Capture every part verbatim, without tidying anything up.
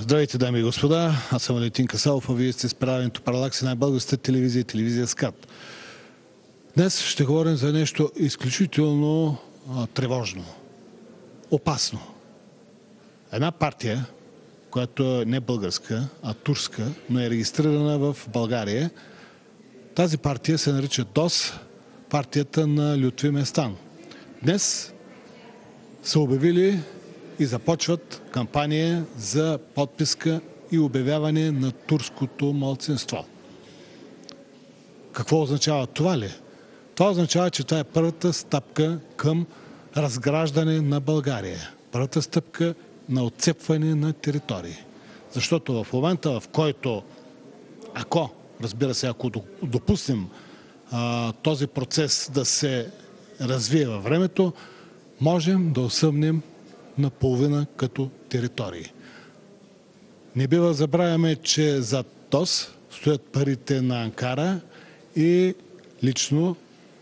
Здравейте, дами и господа. Аз съм Валентин Касалов, а вие сте с предаването Паралакс, най-българската телевизия и телевизия СКАТ. Днес ще говорим за нещо изключително а, тревожно, опасно. Една партия, която е не българска, а турска, но е регистрирана в България. Тази партия се нарича ДОС, партията на Лютви Местан. Днес са обявили и започват кампания за подписка и обявяване на турското малцинство. Какво означава това ли? Това означава, че това е първата стъпка към разграждане на България. Първата стъпка на отцепване на територии. Защото в момента, в който, ако, разбира се, ако допуснем а, този процес да се развие във времето, можем да осъмнем наполовина като територии. Не бива да забравяме, че зад ДОС стоят парите на Анкара и лично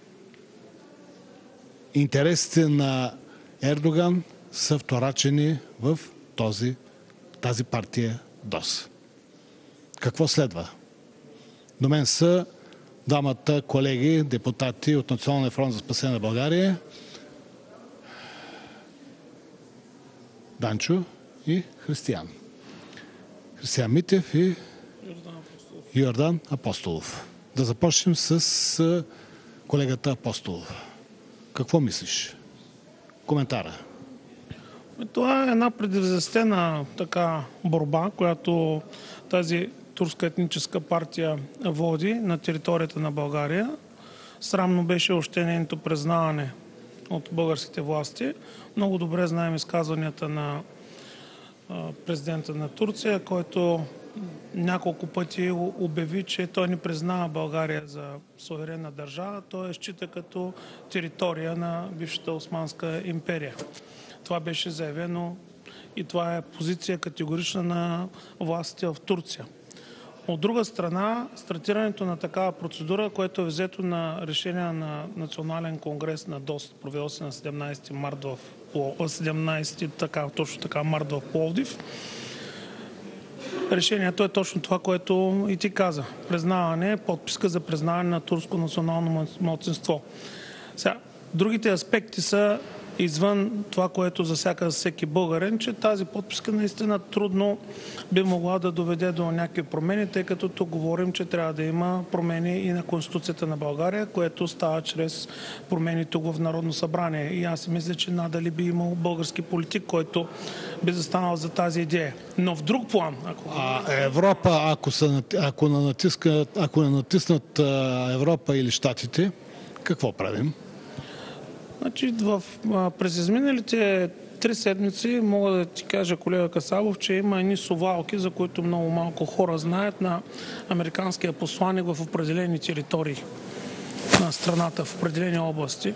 интересите на Ердоган са вторачени в този, тази партия ДОС. Какво следва? До мен са двамата колеги, депутати от Националния фронт за спасение на България, Данчо и Християн. Християн Митев и Йордан Апостолов. Да започнем с колегата Апостолов. Какво мислиш? Коментара. Това е една предизвестена така борба, която тази турска етническа партия води на територията на България. Срамно беше още нейното признаване от българските власти. Много добре знаем изказванията на президента на Турция, който няколко пъти обяви, че той не признава България за суверенна държава. Той я счита като територия на бившата Османска империя. Това беше заявено и това е позиция категорична на властите в Турция. От друга страна, стартирането на такава процедура, което е взето на решение на Национален конгрес на ДОС, провел се на седемнайсети март в седемнайсети, така, точно така, март в Пловдив. Решението е точно това, което и ти каза. Признаване, подписка за признаване на турско национално малцинство. Сега, другите аспекти са извън това, което засяга всеки българин, че тази подписка наистина трудно би могла да доведе до някакви промени, тъй като тук говорим, че трябва да има промени и на Конституцията на България, което става чрез промени тук в Народно събрание. И аз си мисля, че надали би имал български политик, който би застанал за тази идея. Но в друг план... Ако... А Европа, ако, са, ако, натискат, ако не натиснат Европа или Щатите, какво правим? Значи, в, през изминалите три седмици мога да ти кажа, колега Касалов, че има едни совалки, за които много малко хора знаят, на американския посланик в определени територии на страната, в определени области.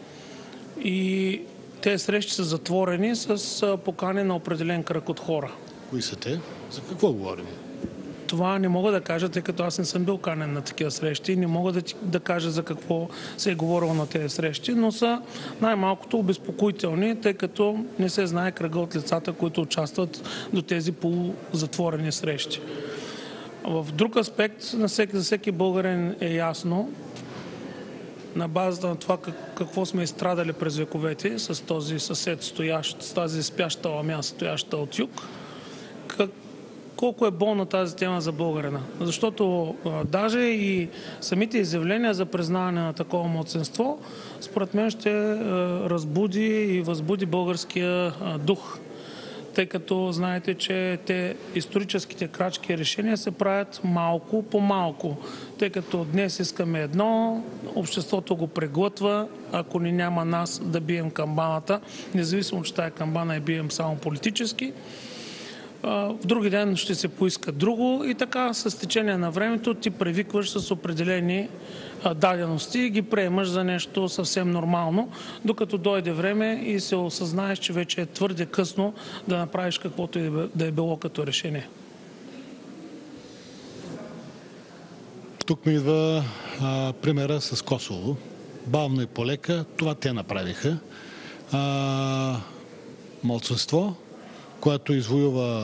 И тези срещи са затворени с покани на определен кръг от хора. Кои са те? За какво говорим? Това не мога да кажа, тъй като аз не съм бил канен на такива срещи и не мога да, да кажа за какво се е говорило на тези срещи, но са най-малкото обезпокоителни, тъй като не се знае кръга от лицата, които участват до тези полузатворени срещи. В друг аспект, на всеки, за всеки българин е ясно, на базата на това какво сме изстрадали през вековете с този съсед стоящ, с тази спяща ламя, стояща от юг, как колко е болна тази тема за българина. Защото а, даже и самите изявления за признаване на такова малцинство, според мен ще а, разбуди и възбуди българския а, дух. Тъй като знаете, че те историческите крачки и решения се правят малко по малко. Тъй като днес искаме едно, обществото го преглътва, ако ни няма нас да бием камбаната, независимо, че тая камбана е бием само политически. В други ден ще се поиска друго и така с течение на времето ти привикваш с определени дадености и ги приемаш за нещо съвсем нормално, докато дойде време и се осъзнаеш, че вече е твърде късно да направиш каквото и да е било като решение. Тук ми идва а, примера с Косово. Бавно и полека, това те направиха. А, малцинство, което извоюва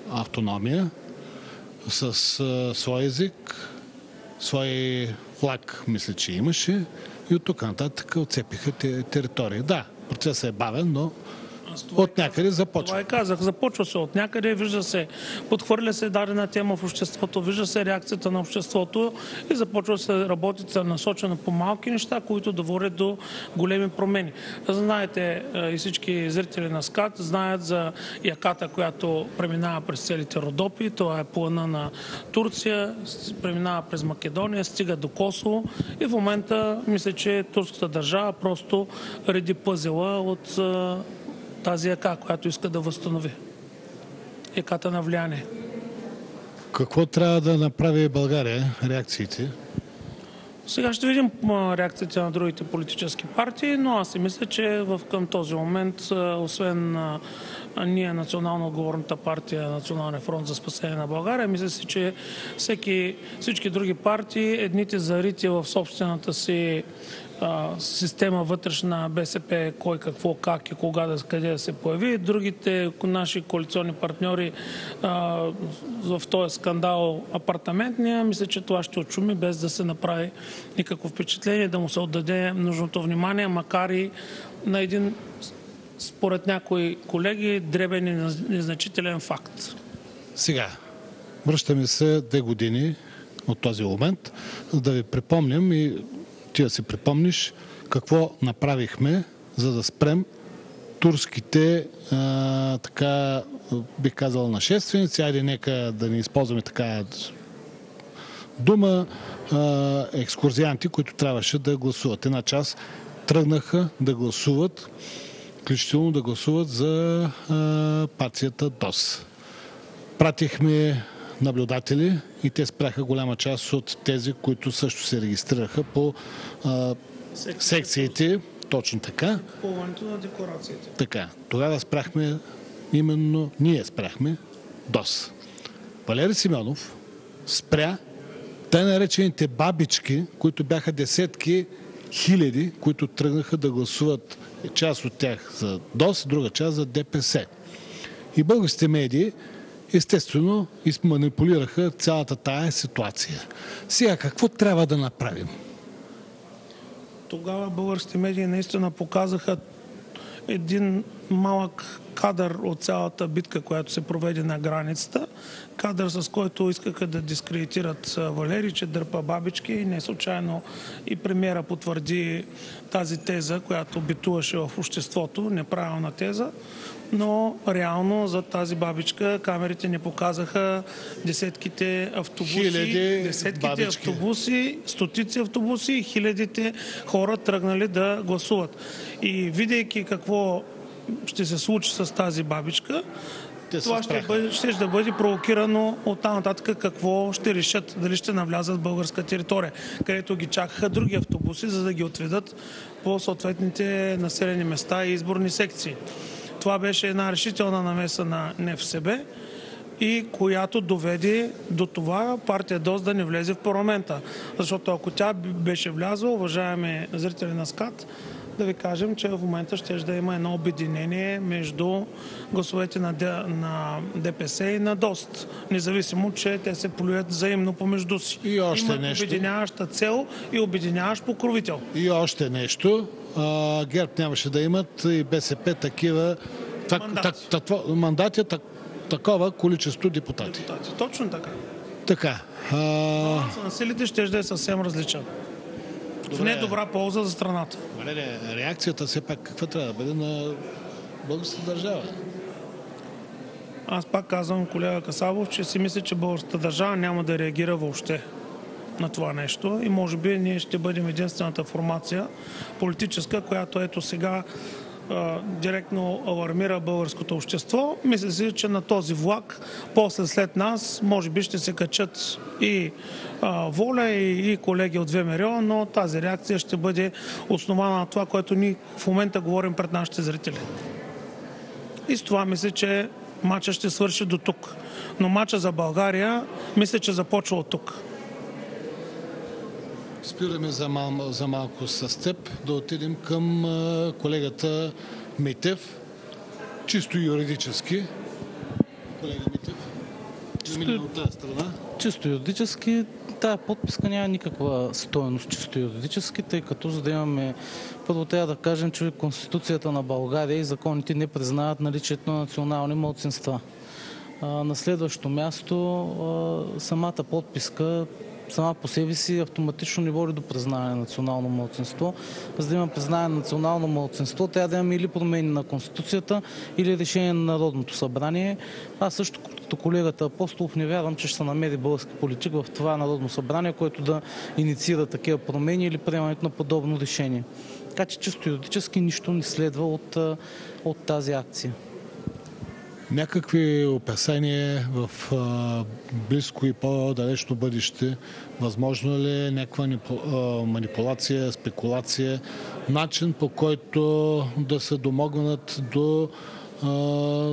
автономия, с а, свой език, свой флаг, мисля, че имаше, и от тук нататък отцепиха те, територии. Да, процесът е бавен, но от някъде започва. Това и казах. Започва се от някъде, вижда се, подхвърля се дадена тема в обществото, вижда се реакцията на обществото и започва се работи насочено по малки неща, които да водят до големи промени. Знаете, и всички зрители на СКАТ знаят за яката, която преминава през целите Родопи. Това е плана на Турция, преминава през Македония, стига до Косово и в момента мисля, че турската държава просто реди пъзела от тази яка, която иска да възстанови. Яката на влияние. Какво трябва да направи България? Реакциите? Сега ще видим реакциите на другите политически партии, но аз си мисля, че в, към този момент, освен а, ние, национално отговорната партия, Националния фронт за спасение на България, мисля си, че всеки, всички други партии, едните зарити в собствената си система вътрешна БСП, кой какво, как и кога да, къде да се появи. Другите наши коалиционни партньори а, в този скандал апартаментния, мисля, че това ще очуми без да се направи никакво впечатление, да му се отдаде нужното внимание, макар и на един, според някои колеги, дребен и незначителен факт. Сега, връщаме се две години от този момент, за да ви припомням и ти да си припомниш какво направихме, за да спрем турските, а, така, бих казал, нашественици, айде нека да не използваме така дума, а, екскурзианти, които трябваше да гласуват. Една част тръгнаха да гласуват, включително да гласуват за а, партията ДОС. Пратихме наблюдатели и те спряха голяма част от тези, които също се регистрираха по а, секциите. Точно така. Попълването на декларациите. Така. Тогава спряхме, именно ние спряхме ДОС. Валери Симеонов спря тъй наречените бабички, които бяха десетки хиляди, които тръгнаха да гласуват, част от тях за ДОС, друга част за ДПС. И българските медии естествено изманипулираха цялата тая ситуация. Сега какво трябва да направим? Тогава българските медии наистина показаха един малък кадър от цялата битка, която се проведе на границата. Кадър, с който искаха да дискредитират Валери, че дърпа бабички, и не случайно и премиера потвърди тази теза, която битуваше в обществото, неправилна теза. Но реално за тази бабичка камерите не показаха десетките автобуси, Хиляди десетките бабички. автобуси, стотици автобуси и хилядите хора тръгнали да гласуват. И видейки какво ще се случи с тази бабичка, Те това ще, бъде, ще да бъде провокирано от там нататък какво ще решат, дали ще навлязат в българска територия, където ги чакаха други автобуси, за да ги отведат по съответните населени места и изборни секции. Това беше една решителна намеса на НФСБ и която доведе до това партия ДОС да не влезе в парламента. Защото ако тя беше влязла, уважаеми зрители на СКАТ, да ви кажем, че в момента ще да има едно обединение между гласовете на, на ДПС и на ДОС. Независимо, че те се плюят взаимно помежду си. И още Имат нещо. обединяваща цел и обединяващ покровител. И още нещо. А, ГЕРБ нямаше да имат и БСП такива так, Мандати. так, так, мандати, так, такова количество депутати. Депутати. Точно така. Така. А, Балансът на силите ще да е съвсем различен. В недобра полза за страната. Валерия, реакцията все пак каква трябва да бъде на българската държава? Аз пак казвам, колега Касабов, че си мисля, че българската държава няма да реагира въобще на това нещо и може би ние ще бъдем единствената формация политическа, която ето сега а, директно алармира българското общество. Мисля си, че на този влак, после след нас, може би ще се качат и а, Воля, и, и колеги от ВМРО, но тази реакция ще бъде основана на това, което ние в момента говорим пред нашите зрители. И с това мисля, че матчът ще свърши до тук. Но матча за България мисля, че започва от тук. Спираме за, мал, за малко с теб да отидем към а, колегата Митев. Чисто юридически. Колега Митев. Чисто, от тази страна. Чисто юридически тая подписка няма никаква стойност чисто юридически, тъй като за да имаме... Първо трябва да кажем, че Конституцията на България и законите не признават наличието на национални малцинства. А, на следващо място а, самата подписка сама по себе си автоматично не води до признаване на национално малцинство. За да има признаване на национално малцинство, трябва да имаме или промени на Конституцията, или решение на Народното събрание. Аз също като колегата Апостолов не вярвам, че ще се намери български политик в това Народно събрание, което да инициира такива промени или приемането на подобно решение. Така че чисто юридически нищо не следва от, от тази акция. Някакви опасения в а, близко и по-далечно бъдеще? Възможно ли е някаква манипулация, спекулация, начин по който да се домогнат до а,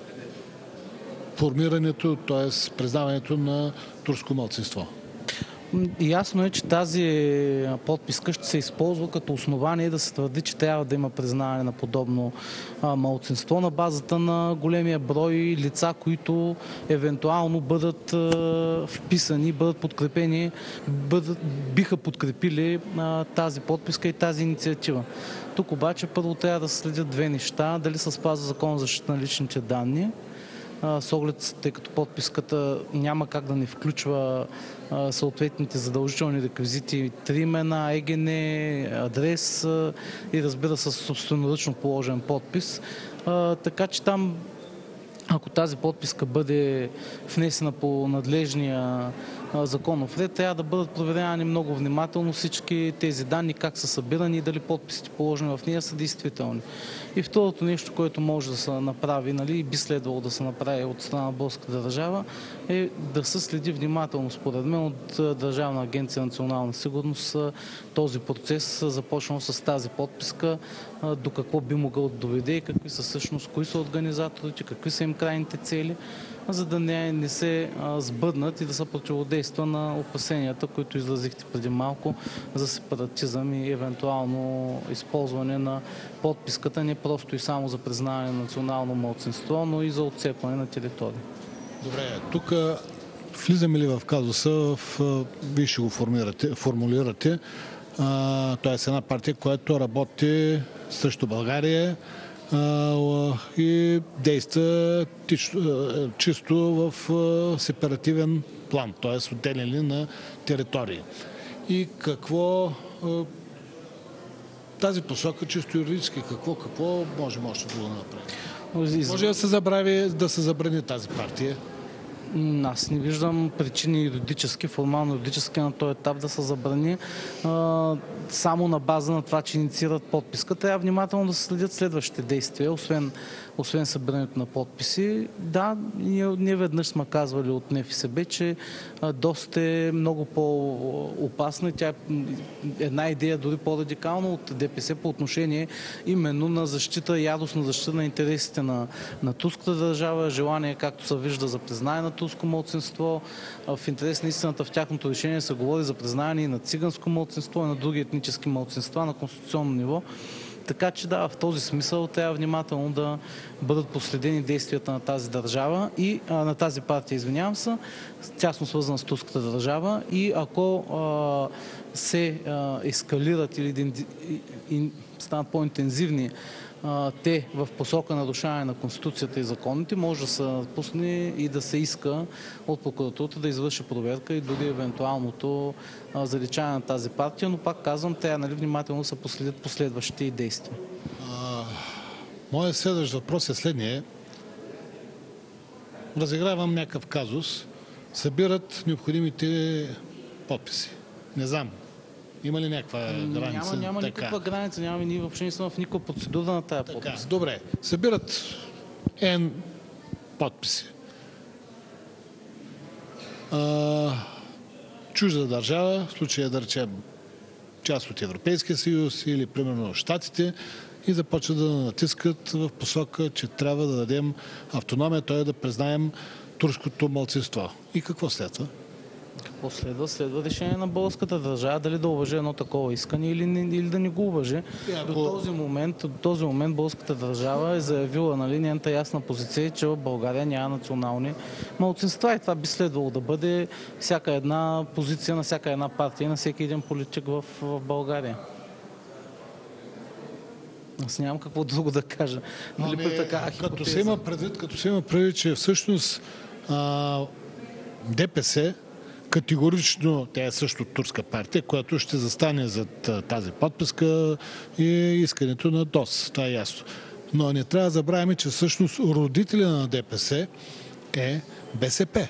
формирането, т.е. признаването на турско малцинство? Ясно е, че тази подписка ще се използва като основание да се твърди, че трябва да има признаване на подобно а, малцинство на базата на големия брой лица, които евентуално бъдат а, вписани, бъдат подкрепени, бъдат, биха подкрепили а, тази подписка и тази инициатива. Тук обаче първо трябва да се следят две неща. Дали се спазва Закон за защита на личните данни, с оглед, тъй като подписката няма как да не включва а, съответните задължителни реквизити, три имена, ЕГН, адрес а, и разбира се собственоръчно положен подпис. А, така че там, ако тази подписка бъде внесена по надлежния законов ред, трябва да бъдат проверявани много внимателно всички тези данни, как са събирани и дали подписите положени в нея са действителни. И второто нещо, което може да се направи, нали, и би следвало да се направи от страна на българската държава, е да се следи внимателно, според мен, от Държавна агенция национална сигурност този процес, започнал с тази подписка, до какво би могъл да доведе и какви са всъщност, кои са организаторите, какви са им крайните цели, за да не, не се а, сбъднат и да се противодейства на опасенията, които изразихте преди малко за сепаратизъм и евентуално използване на подписката не просто и само за признаване на национално малцинство, но и за отцепване на територии. Добре, тук влизаме ли в казуса, в, вие ще го формулирате, формулирате, т.е. една партия, която работи срещу България, и действа чисто в сепаративен план, т.е. отделяне на територии. И какво тази посока, чисто юридически, какво, какво може, може да го направи? Може да се забрави, да се забрани тази партия? Аз не виждам причини юридически, формално юридически на този етап да се забрани а, само на база на това, че инициират подписка. Трябва внимателно да се следят следващите действия, освен, освен събирането на подписи. Да, ние, ние веднъж сме казвали от НФСБ, че а, доста е много по-опасна. Тя е една идея дори по-радикална от ДПС по отношение именно на защита, ядостна защита на интересите на, на турската държава, желание, както се вижда, за признание на турско малцинство. В интерес на истината в тяхното решение се говори за признание и на циганско малцинство, и на други етнически малцинства на конституционно ниво. Така че да, в този смисъл трябва внимателно да бъдат последени действията на тази държава и а, на тази партия, извинявам се, тясно свързана с турската държава, и ако а, се а, ескалират или и, и станат по-интензивни те в посока нарушаване на Конституцията и законите, може да се пусне и да се иска от прокуратурата да извърши проверка и дори евентуалното заличаване на тази партия, но пак казвам, трябва, нали, внимателно да се последят последващите и действия. Моят следващ въпрос е следния. Разигравам някакъв казус. Събират необходимите подписи. Не знам. Има ли някаква граница? Няма, няма никаква граница. Няма, ние въобще не сме в никаква процедура на тая подпис. Добре. Събират N подписи. А, чужда държава, в случая да речем част от Европейския съюз или примерно Щатите, и започват да натискат в посока, че трябва да дадем автономия, т.е. да признаем турското малцинство. И какво следва? Какво следва? Следва решение на българската държава дали да уважи едно такова искане или, не, или да не го уважи. Ако... До този момент, до този момент българската държава е заявила, нали, нейната ясна позиция, че в България няма национални малцинства и това би следвало да бъде всяка една позиция на всяка една партия и на всеки един политик в, в България. Аз нямам какво друго да кажа. Нали, не, така, като, се има предвид, като се има предвид, че всъщност а, ДПС категорично, тя е също турска партия, която ще застане зад тази подписка и искането на ДОС. Това е ясно. Но не трябва да забравяме, че всъщност родителя на ДПС е БСП.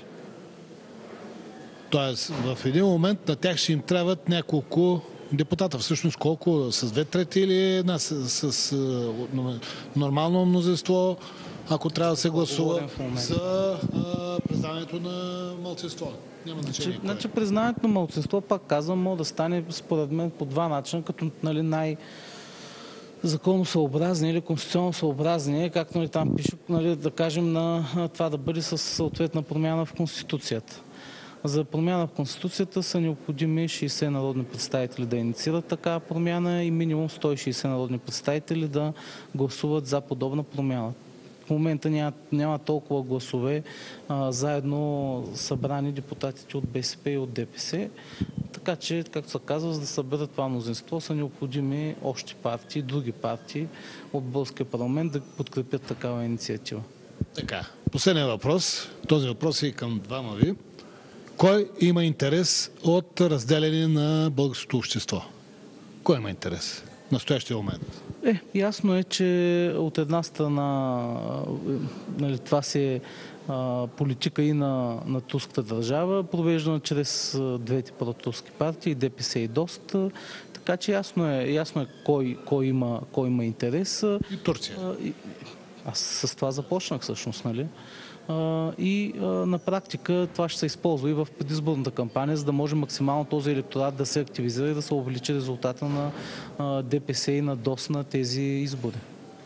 Тоест, в един момент на тях ще им трябват няколко депутата. Всъщност колко? С две трети или една с, с, с нормално мнозинство, ако трябва да се гласува за а, признаването на малцинство. Няма значение. Значи, значи признаването на малцинство, пак казвам, може да стане според мен по два начина, като нали, най- законосъобразни или конституционно съобразни, както нали, там пише, нали, да кажем, на това да бъде с съответна промяна в Конституцията. За промяна в Конституцията са необходими шейсет народни представители да инициират такава промяна и минимум сто и шейсет народни представители да гласуват за подобна промяна. В момента няма, няма толкова гласове а, заедно събрани депутатите от БСП и от ДПС. Така че, както се казва, за да съберат това мнозинство, са необходими още партии, други партии от българския парламент да подкрепят такава инициатива. Така, последният въпрос. Този въпрос е и към двама ви. Кой има интерес от разделяне на българското общество? Кой има интерес в настоящия момент? Е, ясно е, че от една страна нали, това си е а, политика и на, на турската държава, провеждана чрез двете протурски партии, ДПС и ДОСТ. Така че ясно е, ясно е кой, кой, има, кой има интерес. И Турция. А, и, аз с това започнах всъщност, нали? Uh, и uh, на практика това ще се използва и в предизборната кампания, за да може максимално този електорат да се активизира и да се увеличи резултата на uh, ДПС и на ДОС на тези избори.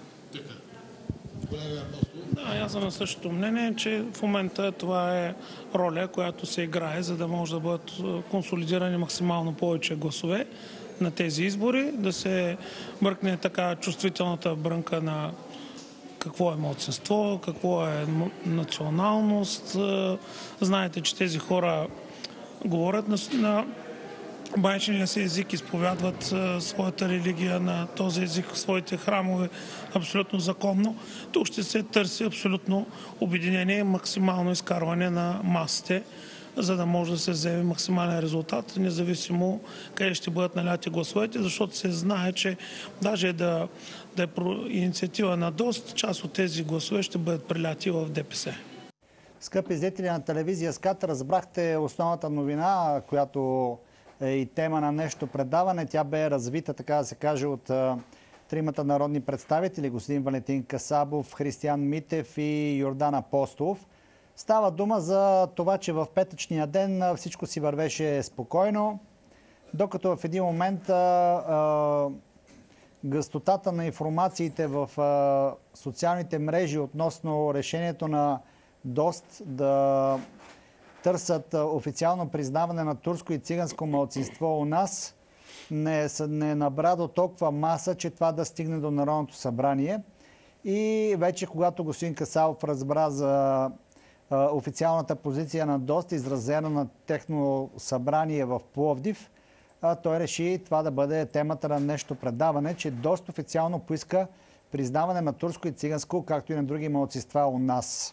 Да, аз съм на същото мнение, че в момента това е роля, която се играе, за да може да бъдат консолидирани максимално повече гласове на тези избори, да се бръкне така чувствителната брънка на какво е малцинство, какво е националност. Знаете, че тези хора говорят на, на майчиния си език, изповядват своята религия на този език в своите храмове абсолютно законно. Тук ще се търси абсолютно обединение и максимално изкарване на масите, за да може да се вземе максимален резултат, независимо къде ще бъдат наляти гласовете, защото се знае, че даже да, да е инициатива на ДОСТ, част от тези гласове ще бъдат преляти в ДПС. Скъпи зрители на телевизия СКАТ, разбрахте основната новина, която е и тема на нещо предаване. Тя бе развита, така да се каже, от тримата народни представители, господин Валентин Касабов, Християн Митев и Йордан Апостолов. Става дума за това, че в петъчния ден всичко си вървеше спокойно, докато в един момент а, а, гъстотата на информациите в а, социалните мрежи относно решението на ДОСТ да търсят а, официално признаване на турско и циганско малцинство у нас не, не набра до толкова маса, че това да стигне до Народното събрание. И вече когато господин Касалов разбра за официалната позиция на ДОСТ, изразена на техно събрание в Пловдив, той реши това да бъде темата на нещо предаване, че ДОСТ официално поиска признаване на турско и циганско, както и на други малцинства у нас.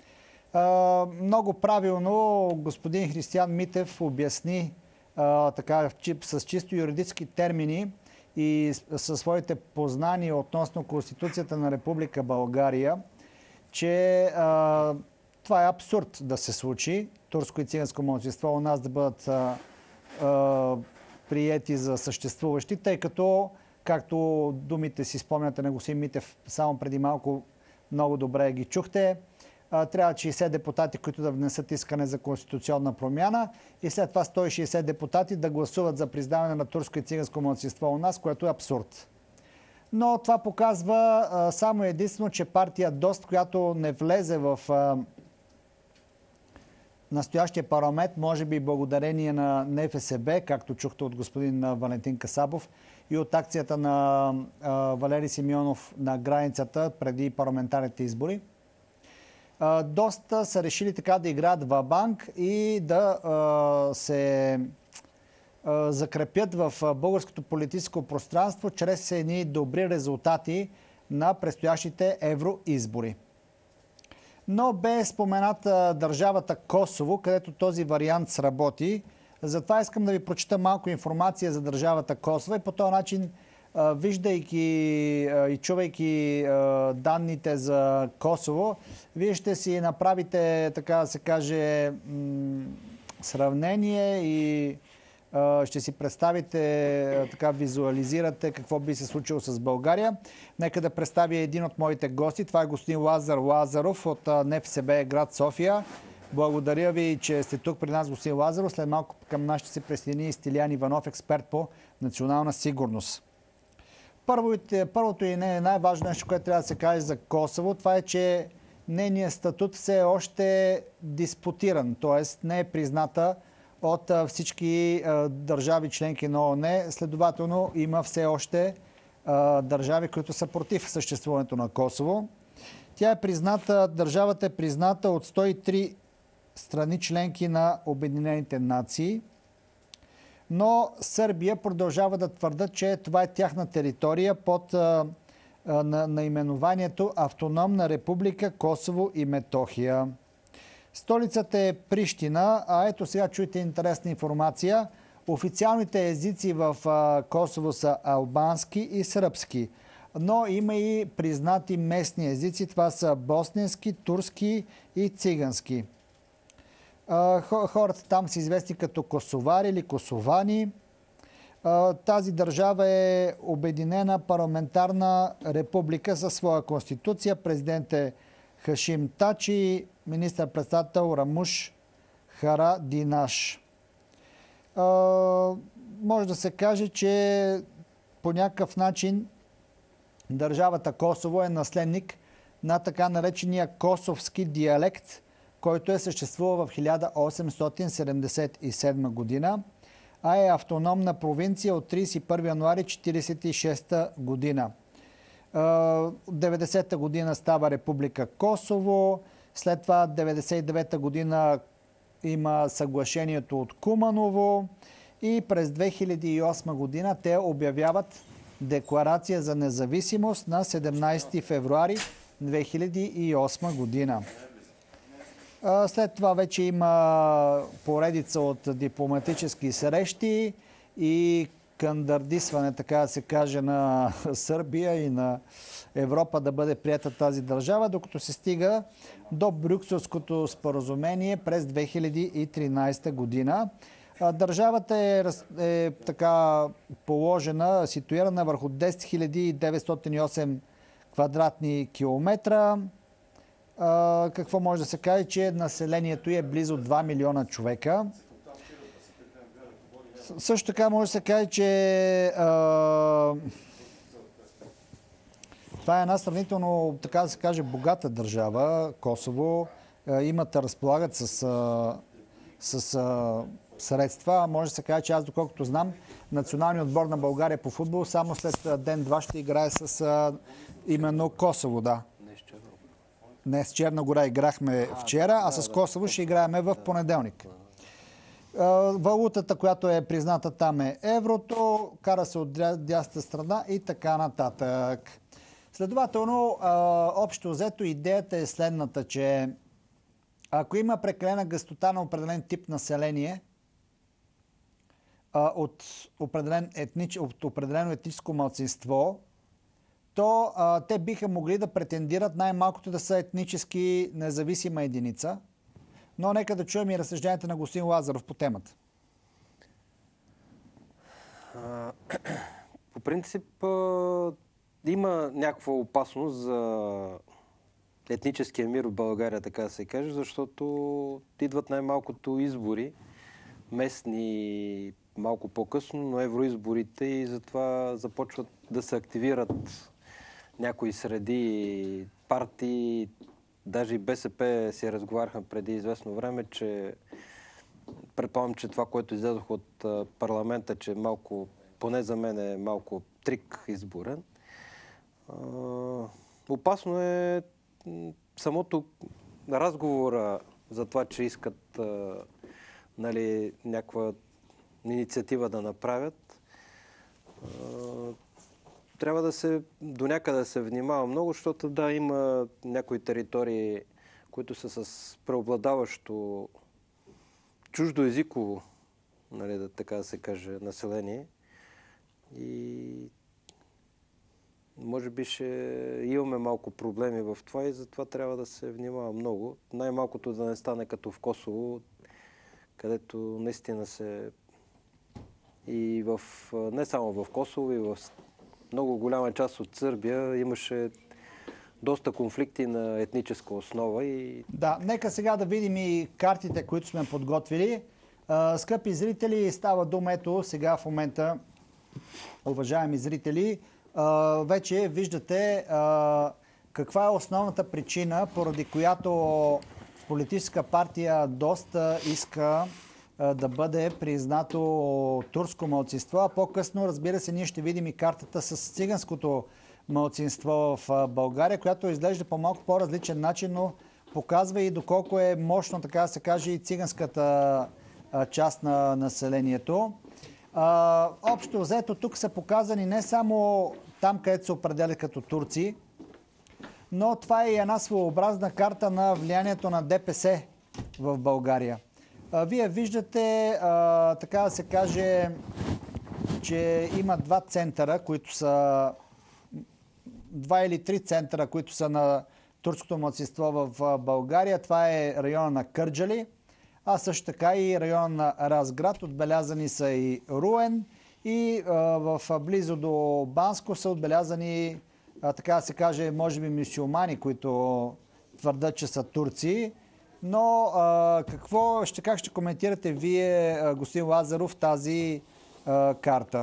Много правилно господин Християн Митев обясни така, с чисто юридически термини и със своите познания относно Конституцията на Република България, че това е абсурд да се случи. Турско и циганско малцинство у нас да бъдат а, а, приети за съществуващи, тъй като, както думите си спомняте на господин Митев, само преди малко много добре ги чухте, а, трябва шейсет депутати, които да внесат искане за конституционна промяна и след това сто и шейсет депутати да гласуват за признаване на турско и циганско малцинство у нас, което е абсурд. Но това показва а, само единствено, че партия ДОСТ, която не влезе в а, настоящия парламент, може би благодарение на НФСБ, както чухте от господин Валентин Касабов, и от акцията на а, Валери Симеонов на границата преди парламентарните избори. А, доста са решили така да играят ва банк и да а, се а, закрепят в българското политическо пространство чрез едни добри резултати на предстоящите евроизбори. Но бе спомената държавата Косово, където този вариант сработи. Затова искам да ви прочита малко информация за държавата Косово и по този начин, виждайки и чувайки данните за Косово, вие ще си направите, така да се каже, сравнение и ще си представите, така визуализирате какво би се случило с България. Нека да представя един от моите гости. Това е господин Лазар Лазаров от НФСБ град София. Благодаря ви, че сте тук при нас, господин Лазаров. След малко към нас ще се присъедини и Стилян Иванов, експерт по национална сигурност. Първото и не е най-важно нещо, което трябва да се каже за Косово, това е, че нейният статут все е още диспутиран, т.е. не е призната от всички държави членки на ООН. Следователно има все още държави, които са против съществуването на Косово. Тя е призната, държавата е призната от сто и три страни членки на Обединените нации, но Сърбия продължава да твърдят, че това е тяхна територия под а, а, на, наименованието Автономна република Косово и Метохия. Столицата е Прищина, а ето сега чуйте интересна информация. Официалните езици в а, Косово са албански и сръбски, но има и признати местни езици. Това са босненски, турски и цигански. Хората там са известни като косовари или косовани. Тази държава е обединена парламентарна република със своя конституция. Президент е Хашим Тачи, министър-председател Рамуш Харадинаш. Може да се каже, че по някакъв начин държавата Косово е наследник на така наречения косовски диалект, който е съществувал в хиляда осемстотин седемдесет и седма година, а е автономна провинция от тридесет и първи януари четиридесет и шеста година. деветдесета година става Република Косово, след това деветдесет и девета година има съглашението от Куманово и през две хиляди и осма година те обявяват декларация за независимост на седемнадесети февруари две хиляди и осма година. След това вече има поредица от дипломатически срещи и кандардисване, така да се каже, на Сърбия и на Европа да бъде приета тази държава, докато се стига до Брюкселското споразумение през две хиляди и тринадесета година. Държавата е, е така положена, ситуирана върху десет хиляди деветстотин и осем квадратни километра. Uh, какво може да се каже, че населението е близо два милиона човека. Също така може да се каже, че uh, това е една сравнително, така да се каже, богата държава, Косово. Uh, имат, разполагат с, uh, с uh, средства. Може да се каже, че аз, доколкото знам, националният отбор на България по футбол само след ден-два ще играе с uh, именно Косово, да. Не, с Черна гора играхме вчера, а с Косово ще играеме в понеделник. Валутата, която е призната там, е еврото, кара се от дясната страна и така нататък. Следователно, общо взето, идеята е следната, че ако има прекалена гъстота на определен тип население от, определен етнич, от определено етническо малцинство, то а, те биха могли да претендират най-малкото да са етнически независима единица. Но нека да чуем и разсъжденията на господин Лазаров по темата. А, по принцип а, има някаква опасност за етническия мир в България, така да се каже, защото идват най-малкото избори, местни малко по-късно, но евроизборите и затова започват да се активират някои среди, партии, даже и БСП си разговаряха преди известно време, че предполагам, че това, което излязох от парламента, че малко, поне за мен е малко трик изборен. Опасно е самото разговора за това, че искат нали, някаква инициатива да направят. Трябва да се до някъде да се внимава много, защото да, има някои територии, които са с преобладаващо чуждоезиково, нали, да, така да се каже, население. И може би ще имаме малко проблеми в това и затова трябва да се внимава много. Най-малкото да не стане като в Косово, където наистина се и в, не само в Косово, и в много голяма част от Сърбия имаше доста конфликти на етническа основа. И... Да, нека сега да видим и картите, които сме подготвили. А, скъпи зрители, става дума, ето сега в момента, уважаеми зрители, а, вече виждате а, каква е основната причина, поради която политическа партия доста иска а, да бъде признато турско малцинство, а по-късно, разбира се, ние ще видим и картата с циганското малцинство в България, която изглежда по малко по-различен начин, но показва и доколко е мощно, така да се каже, и циганската част на населението. А, общо взето тук са показани не само там, където се определят като турци, но това е и една своеобразна карта на влиянието на ДПС в България. А, вие виждате, а, така да се каже, че има два центъра, които са два или три центъра, които са на турското малцинство в България. Това е района на Кърджали, а също така и района на Разград. Отбелязани са и Руен и а, в близо до Банско са отбелязани, а, така да се каже, може би мюсюлмани, които твърдят, че са турци. Но а, какво, ще, как ще коментирате вие, а, господин Лазаров, тази а, карта?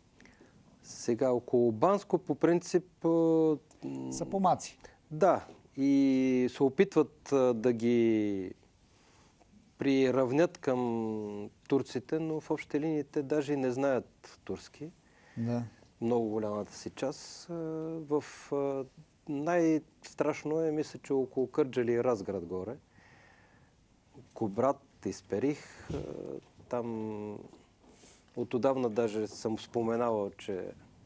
Сега около Банско по принцип... Са помаци. Да. И се опитват да ги приравнят към турците, но в общи линии те даже и не знаят турски. Да. Много голямата си част. В най-страшно е, мисля, че около Кърджали и Разград горе. Кубрат, Исперих. Там отдавна даже съм споменавал, че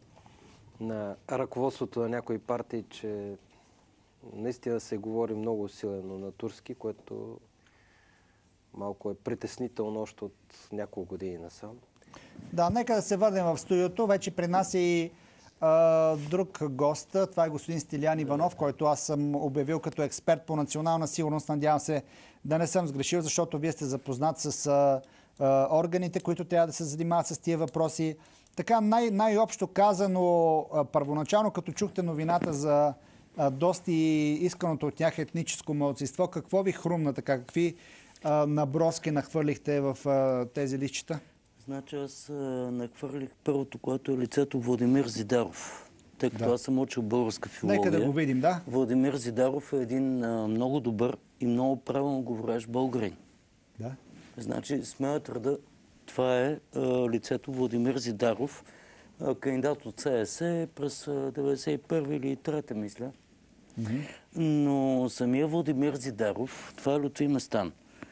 на ръководството на някои партии, че наистина се говори много усилено на турски, което малко е притеснително още от няколко години насам. Да, нека да се върнем в студиото. Вече при нас е и а, друг гост. Това е господин Стилян Иванов, който аз съм обявил като експерт по национална сигурност. Надявам се да не съм сгрешил, защото вие сте запознат с а, а, органите, които трябва да се занимават с тия въпроси. Така най- най-общо казано, а, първоначално, като чухте новината за а, доста и исканото от тях етническо малцинство, какво ви хрумна така? Какви а, наброски нахвърлихте в а, тези листчета? Значи аз а, нахвърлих първото, което е лицето Владимир Зидаров. Тъй като Да. аз съм учил българска филология. Нека да го видим, да. Владимир Зидаров е един а, много добър и много правилно говорящ българин. Да. Значи, смея твърда, това е а, лицето Владимир Зидаров, а, кандидат от СДС през а, деветдесет и първа или трета, мисля. Mm-hmm. Но самия Владимир Зидаров, това е Лютви Местан.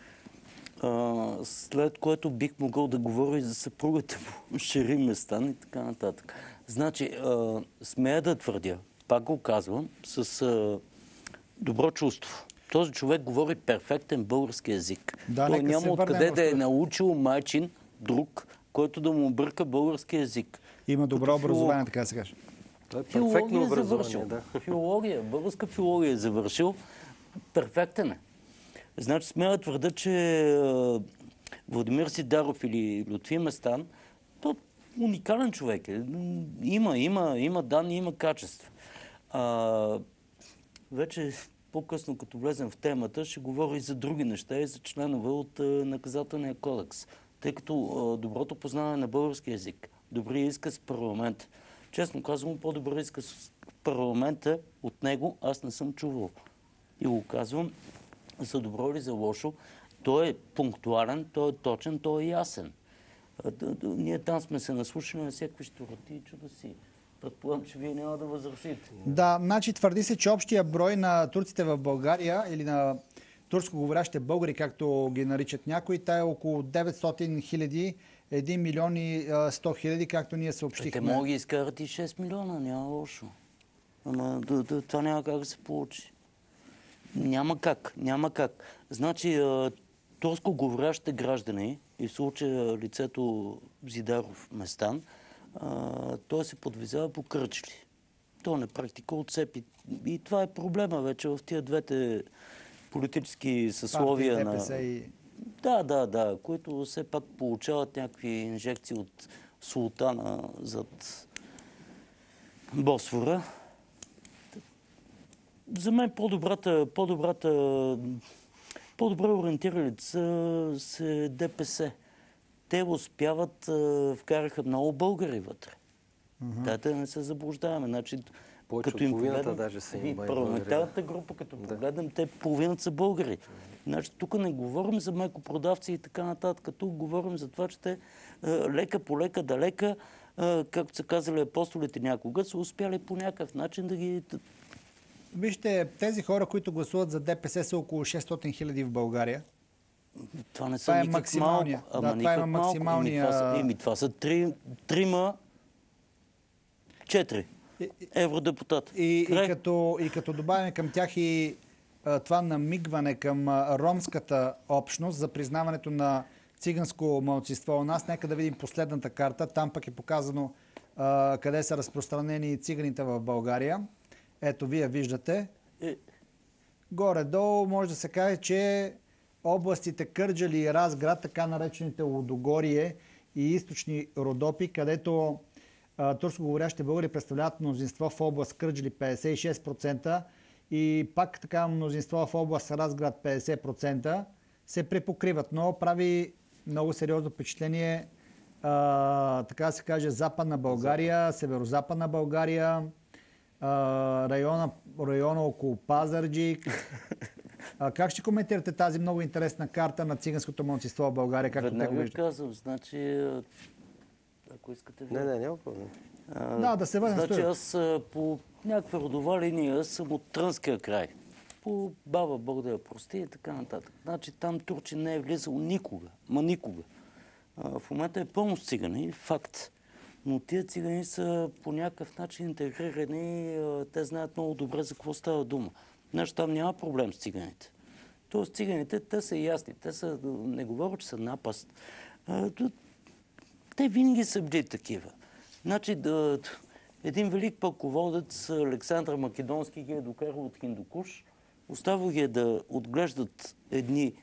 А, след което бих могъл да говоря и за съпругата му, Шери Местан и така нататък. Значи, а, смея да твърдя, пак го казвам, с а, добро чувство. Този човек говори перфектен български език. Да, Той нека няма се откъде върнем да е в- научил майчин друг, който да му обърка български език. Има добро Като образование, филолог. така да се каже. Това е перфектно Филология е образование, завършил. да. Филология, българска филология е завършил. Перфектен е. Значи смея да твърда, че а, Владимир Сидаров или Лютви Местан, то уникален човек е. Има, има, има данни, има качества. А, вече по-късно, като влезем в темата, ще говоря и за други неща, и за членове от а, наказателния кодекс. Тъй като а, доброто познаване на български език, добрия изказ в парламент. Честно казвам, по-добър изказ в парламента от него аз не съм чувал. И го казвам за добро или за лошо. Той е пунктуален, той е точен, той е ясен. Ние там сме се наслушали на всякакви щурати и чудеси. Предполагам, че вие няма да възразите. Да, значи твърди се, че общия брой на турците в България или на турско-говорящите българи, както ги наричат някои, та е около деветстотин хиляди, един милион и сто хиляди, както ние съобщихме. Те могат да изкарат и шест милиона, няма лошо. Ама да, да, това няма как да се получи. Няма как, няма как. Значи, турско-говорящите граждани, и в случая лицето Зидаров Местан, а, той се подвизава по кръчли. То на практика отцепи. И това е проблема вече в тия двете политически съсловия на... И... Да, да, да, които все пак получават някакви инжекции от султана зад Босфора. За мен по-добрата, по-добрата, по-добре ориентирали са се ДПС. Те успяват, вкараха много българи вътре. Mm-hmm. Да, да не се заблуждаваме. Значи, повече като от им половината погледам, даже са им парламентарната група, като да. Погледам, те половината са българи. Значи, тук не говорим за майкопродавци и така нататък. Тук говорим за това, че те лека по лека, далека, както са казали апостолите някога, са успяли по някакъв начин да ги... Вижте, тези хора, които гласуват за ДПС, са около шестстотин хиляди в България. Това не са това е никак максималния. малко. Ама да, това е максималния... Еми, това са, еми, това са три, трима, четири евродепутата. И, и, като, и като добавим към тях и а, това намигване към а, ромската общност за признаването на циганско малцинство у нас, нека да видим последната карта. Там пък е показано а, къде са разпространени циганите в България. Ето, вие виждате. Е... Горе-долу може да се каже, че областите Кърджали и Разград, така наречените Лудогорие и източни Родопи, където а, турско-говорящите българи представляват мнозинство в област Кърджали петдесет и шест процента и пак така мнозинство в област Разград петдесет процента, се препокриват. Но прави много сериозно впечатление, а, така да се каже, Западна България, Северо-Западна България, а, района, района около Пазарджик. А как ще коментирате тази много интересна карта на циганското малцинство в България? Както те го виждат? Казвам, значи, ако искате... Не, не, няма проблем. А, да, да се върнем. Значи аз по някаква родова линия съм от Трънския край. По баба Бог да я прости и така нататък. Значи там турчин не е влизал никога. Ма никога. А, в момента е пълно с цигани, факт. Но тия цигани са по някакъв начин интегрирани. Те знаят много добре за какво става дума. Значи там няма проблем с циганите. Тоест циганите, те са ясни. Те са, не говоря, че са напаст. А, те винаги са били такива. Значи да, един велик пълководец, Александър Македонски, ги е докарал от Хиндукуш. Оставил ги да отглеждат едни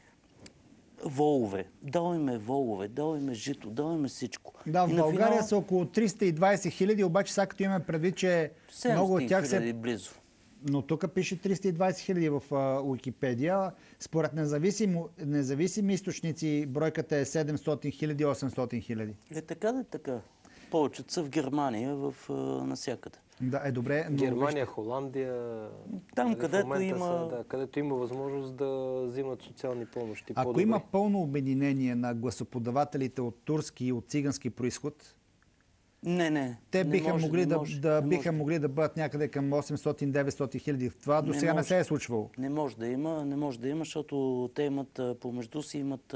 волове. Дал им е волове, дал им е жито, дал им е всичко. Да, в и България финал... са около триста и двадесет хиляди, обаче сега като имаме предвид, че много от тях се... близо. Но тук пише триста и двадесет хиляди в uh, Уикипедия. Според независими, независими източници бройката е седемстотин хиляди, осемстотин хиляди. Е така да е така. Повечето са в Германия, в uh, насякъде. Да, е добре. Но Германия, Холандия... Там, където има... Са, да, където има възможност да взимат социални помощи. Ако по-добре. има пълно обединение на гласоподавателите от турски и от цигански происход, Не, не. те не биха, може, могли, не да, може, да, не биха може. могли да бъдат някъде към осемстотин-деветстотин хиляди. Това до Не сега не може. се е случвало. Не може да има, не може да има, защото те имат помежду си имат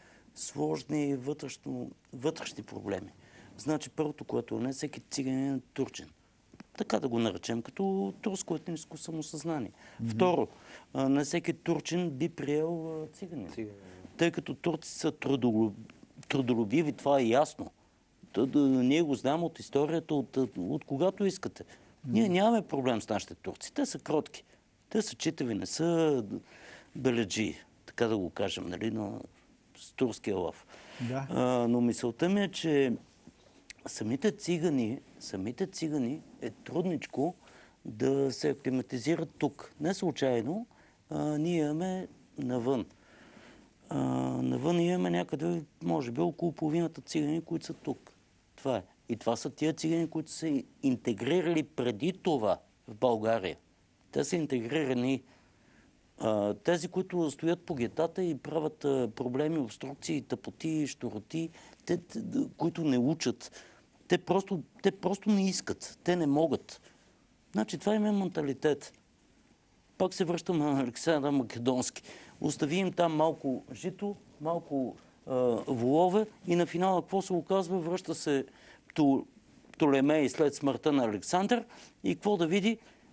сложни вътрешно, вътрешни проблеми. Значи първото, което не всеки циганин е турчин. Така да го наречем, като турско етническо самосъзнание. Mm-hmm. Второ, не всеки турчин би приел циганин. Циганин. Тъй като турци са трудолюб... трудолюбиви, това е ясно. Да, да, ние го знаем от историята, от, от, от когато искате. Ние нямаме проблем с нашите турци. Те са кротки. Те са читави, не са беледжи, така да го кажем, нали, на с турския лъв. Да. А, но мисълта ми е, че самите цигани, самите цигани е трудничко да се аклиматизират тук. Не случайно а, ние имаме навън. А, навън имаме някъде, може би, около половината цигани, които са тук. Това е. И това са тия цигани, които са интегрирали преди това в България. Те са интегрирани А, тези, които стоят по гетата и правят а, проблеми, обструкции, тъпоти, щуроти, те, те, които не учат, те просто, те просто не искат, те не могат. Значи това им е менталитет. Пак се връщам на Александър Македонски. Остави им там малко жито, малко а, волове и на финала какво се оказва? Връща се Птолемей след смъртта на Александър и какво да види?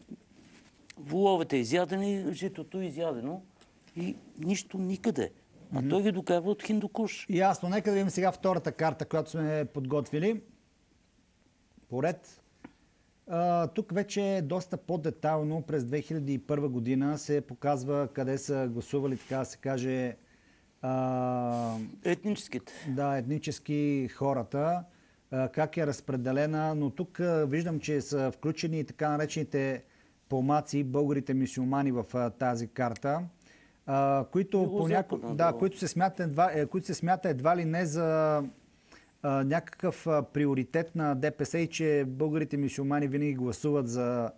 Воловете изядени, житото изядено и нищо никъде. А той ги докарва от Хиндукуш. Ясно. Нека да видим сега втората карта, която сме подготвили. Поред. А, тук вече доста по-детайлно през две хиляди и първа година се показва къде са гласували, така да се каже, а, Етническите. да, етнически хората, а, как е разпределена, но тук а, виждам, че са включени така наречените помаци, българите мюсюлмани в а, тази карта, а, които, поняко... да, които, се смята едва, е, които се смята едва ли не за а, някакъв а, приоритет на ДПС и че българите мюсюлмани винаги гласуват за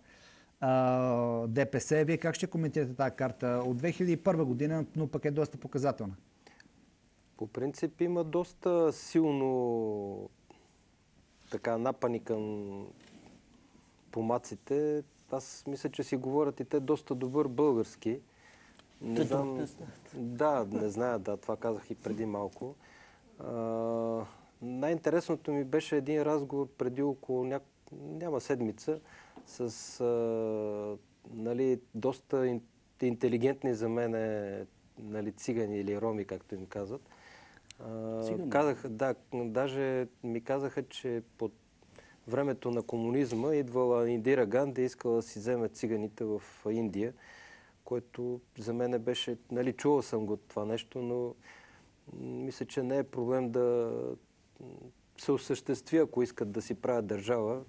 а, ДПС. Вие как ще коментирате тази карта от две хиляди и първа година, но пък е доста показателна? По принцип има доста силно така напани към помаците. Аз мисля, че си говорят и те доста добър български. Не знам... Да, не зная, да, това казах и преди малко. А, най-интересното ми беше един разговор преди около ня... няма седмица с а, нали, доста интелигентни за мен нали, цигани или роми, както им казват. А, казаха, да, даже ми казаха, че под времето на комунизма идвала Индира Ганди и искала да си вземе циганите в Индия, което за мен беше, нали, чувал съм го това нещо, но мисля, че не е проблем да се осъществи, ако искат да си правят държава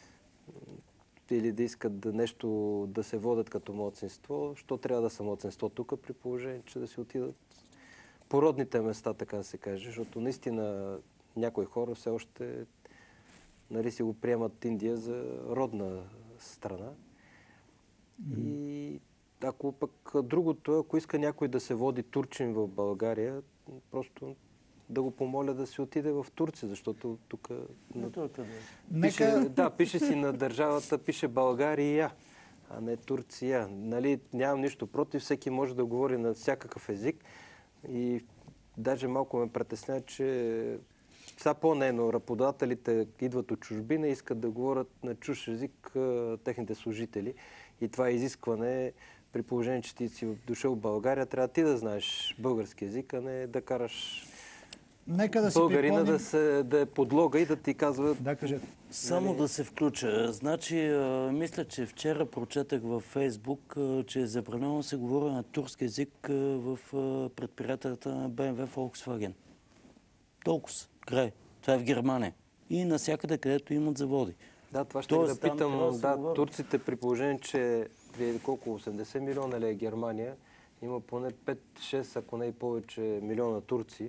или да искат да нещо да се водят като младсинство. Що трябва да са младсинство тук, при положение, че да си отидат по родните места, така да се каже, защото наистина някои хора все още нали, си го приемат Индия за родна страна. Mm-hmm. И ако пък другото, ако иска някой да се води турчин в България, просто да го помоля да си отиде в Турция, защото тук... На... Пише, Нека... Да, пише си на държавата, пише България, а не Турция. Нали, нямам нищо против, всеки може да говори на всякакъв език и даже малко ме притесня, че сега по-нейно работодателите идват от чужбина и искат да говорят на чужд език техните служители. И това изискване, при положение, че ти си дошъл в България, трябва ти да знаеш български език, а не да караш Нека да българина припомним... да, се, да е подлога и да ти казва... Да, кажете. Само нали... да се включа. Значи, а, мисля, че вчера прочетах във Фейсбук, а, че е забранено да се говори на турски език а, в а, предприятията на Б М В Volkswagen. Толкова. Край. Това е в Германия. И навсякъде, където имат заводи. Да, това ще да питам. Да, да турците при положение, че при колко осемдесет милиона ли е Германия, има поне пет-шест, ако не и повече милиона турци.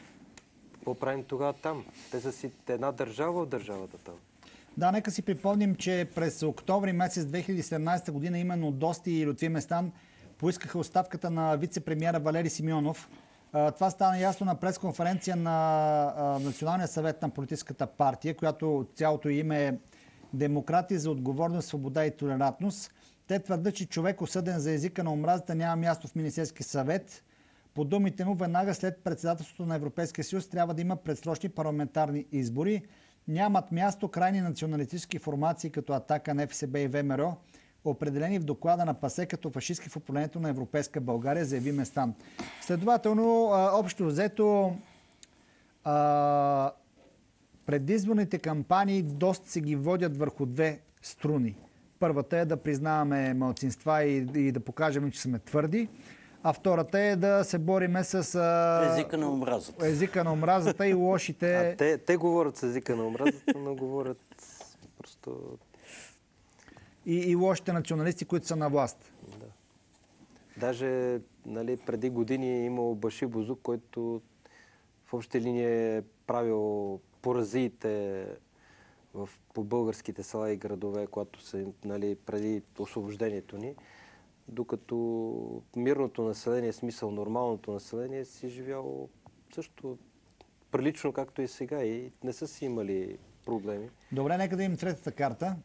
Какво правим тогава там? Те са си една държава в държавата там. Да, нека си припомним, че през октомври месец две хиляди и седемнадесета година именно Дости и Лютви Местан поискаха оставката на вице-премиера Валери Симеонов. Това стана ясно на пресконференция на Националния съвет на политическата партия, която цялото име е Демократи за отговорност, свобода и толерантност. Те твърдят, че човек осъден за езика на омразата няма място в Министерски съвет. По думите му, веднага след председателството на Европейския съюз трябва да има предсрочни парламентарни избори. Нямат място крайни националистически формации като Атака, Н Ф С Б и В М Р О, определени в доклада на ПАСЕ като фашистски в управлението на Европейска България, заяви Местан. Следователно, общо взето, а, предизборните кампании доста се ги водят върху две струни. Първата е да признаваме малцинства и, и да покажем, че сме твърди. А втората е да се бориме с... А... Езика на омразата. Езика на омразата и лошите... А те, те говорят с езика на омразата, но говорят просто... И, и лошите националисти, които са на власт. Да. Даже нали, преди години е имал Баши Бозук, който в общи линии е правил поразиите в, по българските села и градове, когато са нали, преди освобождението ни. докато мирното население, смисъл нормалното население, си живяло също прилично, както и сега, и не са си имали проблеми. Добре, нека да имам третата карта.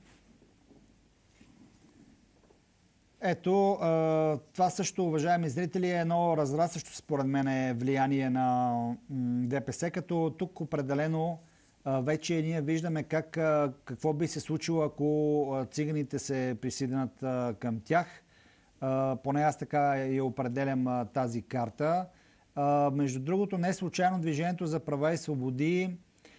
Ето, това също, уважаеми зрители, е едно разрастващо според мен влияние на ДПС, като тук определено вече ние виждаме как, какво би се случило, ако циганите се присъединят към тях. Поне аз така я определям тази карта. Между другото, не случайно Движението за права и свободи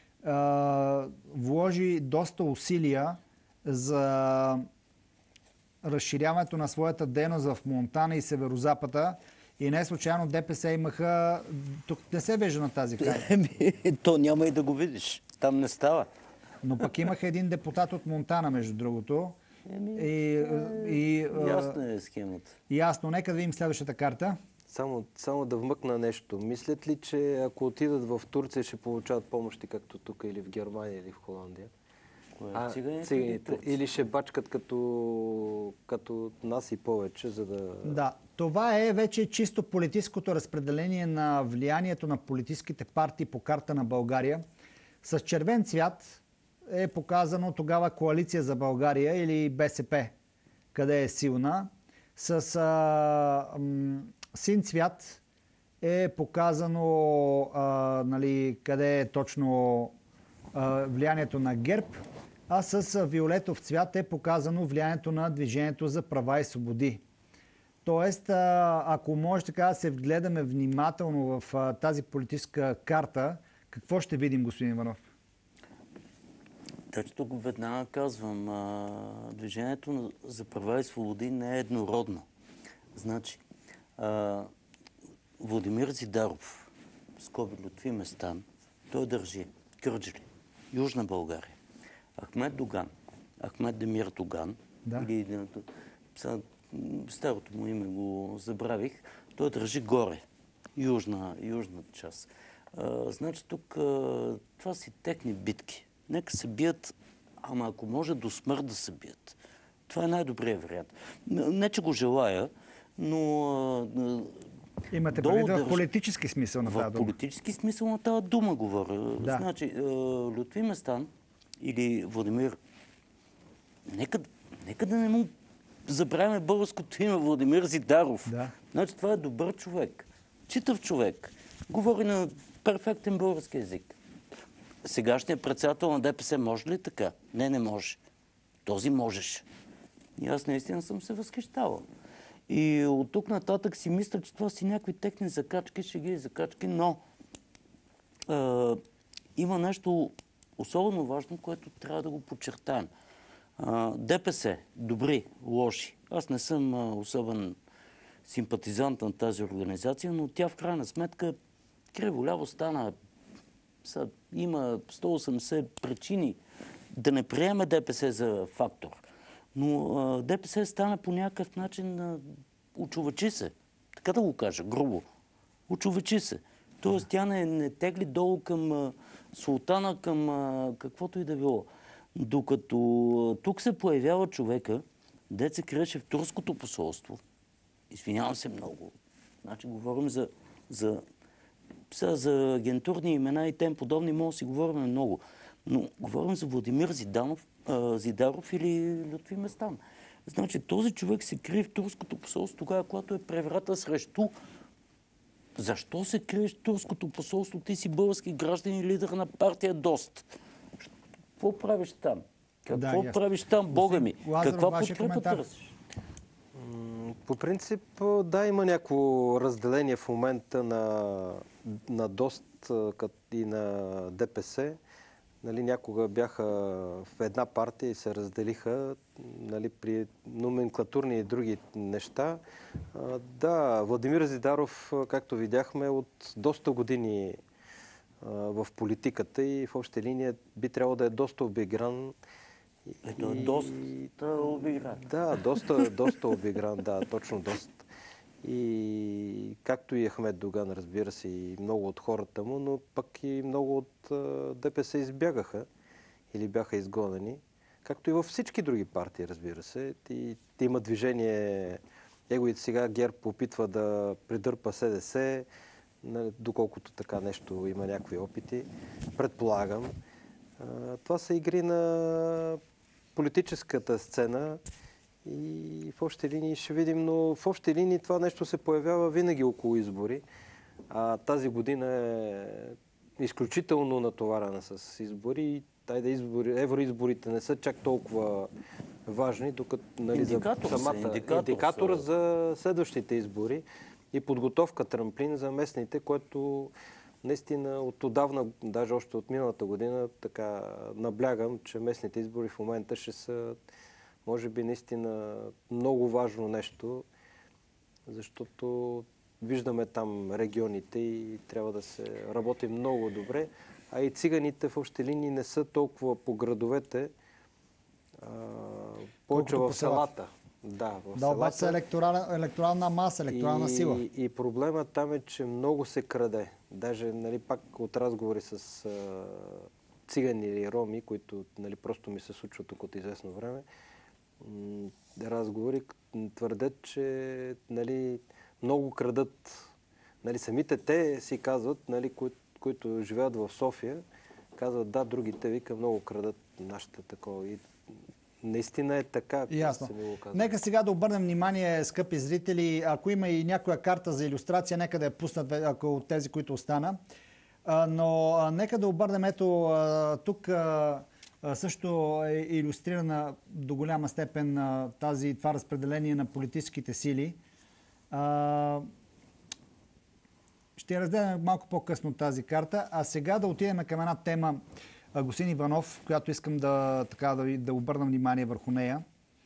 вложи доста усилия за разширяването на своята дейност в Монтана и Северозапада. И не случайно ДПС имаха... Тук не се вижда на тази карта. То няма и да го видиш. Там не става. Но пък имаха един депутат от Монтана, между другото. Еми, И, и, ясна е схемата. Ясно. Нека да видим следващата карта. Само, само да вмъкна нещо. Мислят ли, че ако отидат в Турция, ще получават помощи, както тук, или в Германия, или в Холандия? А, циганите, циганите. Или ще бачкат като, като нас и повече, за да... Да, това е вече чисто политическото разпределение на влиянието на политическите партии по карта на България. С червен цвят е показано тогава Коалиция за България или БСП, къде е силна. С а, м, син цвят е показано а, нали, къде е точно а, влиянието на ГЕРБ, а с виолетов цвят е показано влиянието на Движението за права и свободи. Тоест, ако може така да се вгледаме внимателно в тази политическа карта, какво ще видим, господин Иванов? Значи тук веднага казвам, Движението за права и свободи не е еднородно. Значи, а, Владимир Зидаров, скоби Лютви Местан, той държи Кърджали, Южна България. Ахмед Доган, Ахмед Демир Доган, Да. или старото му име го забравих, той държи горе, южна, южната част. А, значи тук а, това си техни битки. Нека се бият, ама ако може до смърт да се бият. Това е най-добрият вариант. Не, че го желая, но... А, Имате долу предвид в държ... политически смисъл на тази В дума. политически смисъл на тази дума говоря. Да. Значи, а, Лютви Местан или Владимир, нека, нека да не му забравяме българското име Владимир Зидаров. Да. Значи това е добър човек, читав човек, говори на перфектен български език. Сегашният председател на ДПС може ли така? Не, не може. Този можеше. И аз наистина съм се възхищавал. И от тук нататък си мисля, че това си някакви техни закачки, шеги и закачки, но а, има нещо особено важно, което трябва да го подчертаем. А, ДПС, добри, лоши. Аз не съм а, особен симпатизант на тази организация, но тя в крайна сметка криво-ляво стана. Са, има сто и осемдесет причини да не приеме ДПС за фактор. Но а, ДПС стана по някакъв начин а, очовечи се. Така да го кажа, грубо. Очовечи се. Тоест тя не, не тегли долу към а, султана, към а, каквото и да било. Докато а, тук се появява човека, дет се криеше в турското посолство. Извинявам се много. Значи говорим за, за, за агентурни имена и тем подобни, може да си говорим много. Но говорим за Владимир Зиданов, а, Зидаров или Лютви Местан. Значи този човек се крие в турското посолство тогава, когато е преврата срещу... Защо се криеш в турското посолство? Ти си български гражданин и лидер на партия ДОСТ. Какво правиш там? Какво Да, правиш там, Бога ми? Лазаров, Каква вашия подкрепа коментар? търсиш? По принцип, да, има някакво разделение в момента на, на ДОСТ и на ДПС. Нали, някога бяха в една партия и се разделиха, нали, при номенклатурни и други неща. А, да, Владимир Зидаров, както видяхме, от доста години а, в политиката и в обща линия би трябвало да е доста обигран. Ето е доста обигран. Да, доста, доста обигран, да, точно доста. И както и Ахмед Доган, разбира се, и много от хората му, но пък и много от а, ДПС избягаха или бяха изгонени. Както и във всички други партии, разбира се. И, има движение Его и сега ГЕРБ опитва да придърпа СДС, доколкото така нещо има някакви опити. Предполагам. Това са игри на политическата сцена и в общи линии ще видим, но в общи линии това нещо се появява винаги около избори. А тази година е изключително натоварена с избори. Тайде избори, евроизборите не са чак толкова важни, докато нали, индикатор за самата са, индикатор индикатора са. за следващите избори и подготовка трамплин за местните, което наистина от отдавна, даже още от миналата година, така наблягам, че местните избори в момента ще са, може би, наистина много важно нещо, защото виждаме там регионите и трябва да се работи много добре. А и циганите в общи линии не са толкова по градовете, а, повече в селата. Да, в да, обаче са електорална, електорална маса, електорална и, сила. И проблема там е, че много се краде. Даже нали, пак от разговори с а, цигани или роми, които нали, просто ми се случват тук от известно време, м- разговори твърдят, че нали, много крадат. Нали, самите те си казват, нали, кои, които живеят в София, казват да, другите вика много крадат нашата такова. И наистина е така. Ясно. Се ми го казва. Нека сега да обърнем внимание, скъпи зрители, ако има и някоя карта за илюстрация, нека да я пуснат, ако от тези, които остана. А, но а, нека да обърнем, ето а, тук а, а, също е илюстрирана до голяма степен а, тази, това разпределение на политическите сили. А, ще я разделим малко по-късно тази карта, а сега да отидем към една тема, господин Иванов, която искам да, така, да, да обърна внимание върху нея,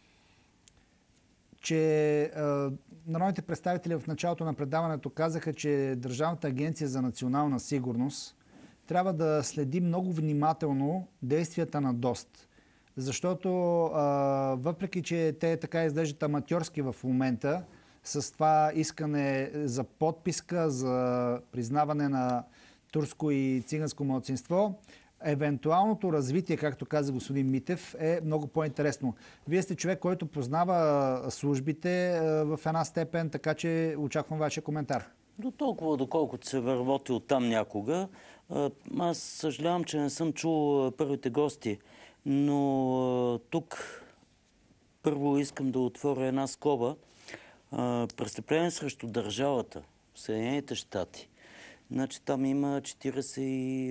че е, народните представители в началото на предаването казаха, че Държавната агенция за национална сигурност трябва да следи много внимателно действията на ДОСТ. Защото е, въпреки, че те така изглеждат аматьорски в момента, с това искане за подписка, за признаване на турско и циганско малцинство, евентуалното развитие, както каза господин Митев, е много по-интересно. Вие сте човек, който познава службите в една степен, така че очаквам вашия коментар. До толкова, доколкото се работил там някога. Аз съжалявам, че не съм чул първите гости, но тук първо искам да отворя една скоба. Престъпление срещу държавата в Съединените щати. Значи там има четиридесет и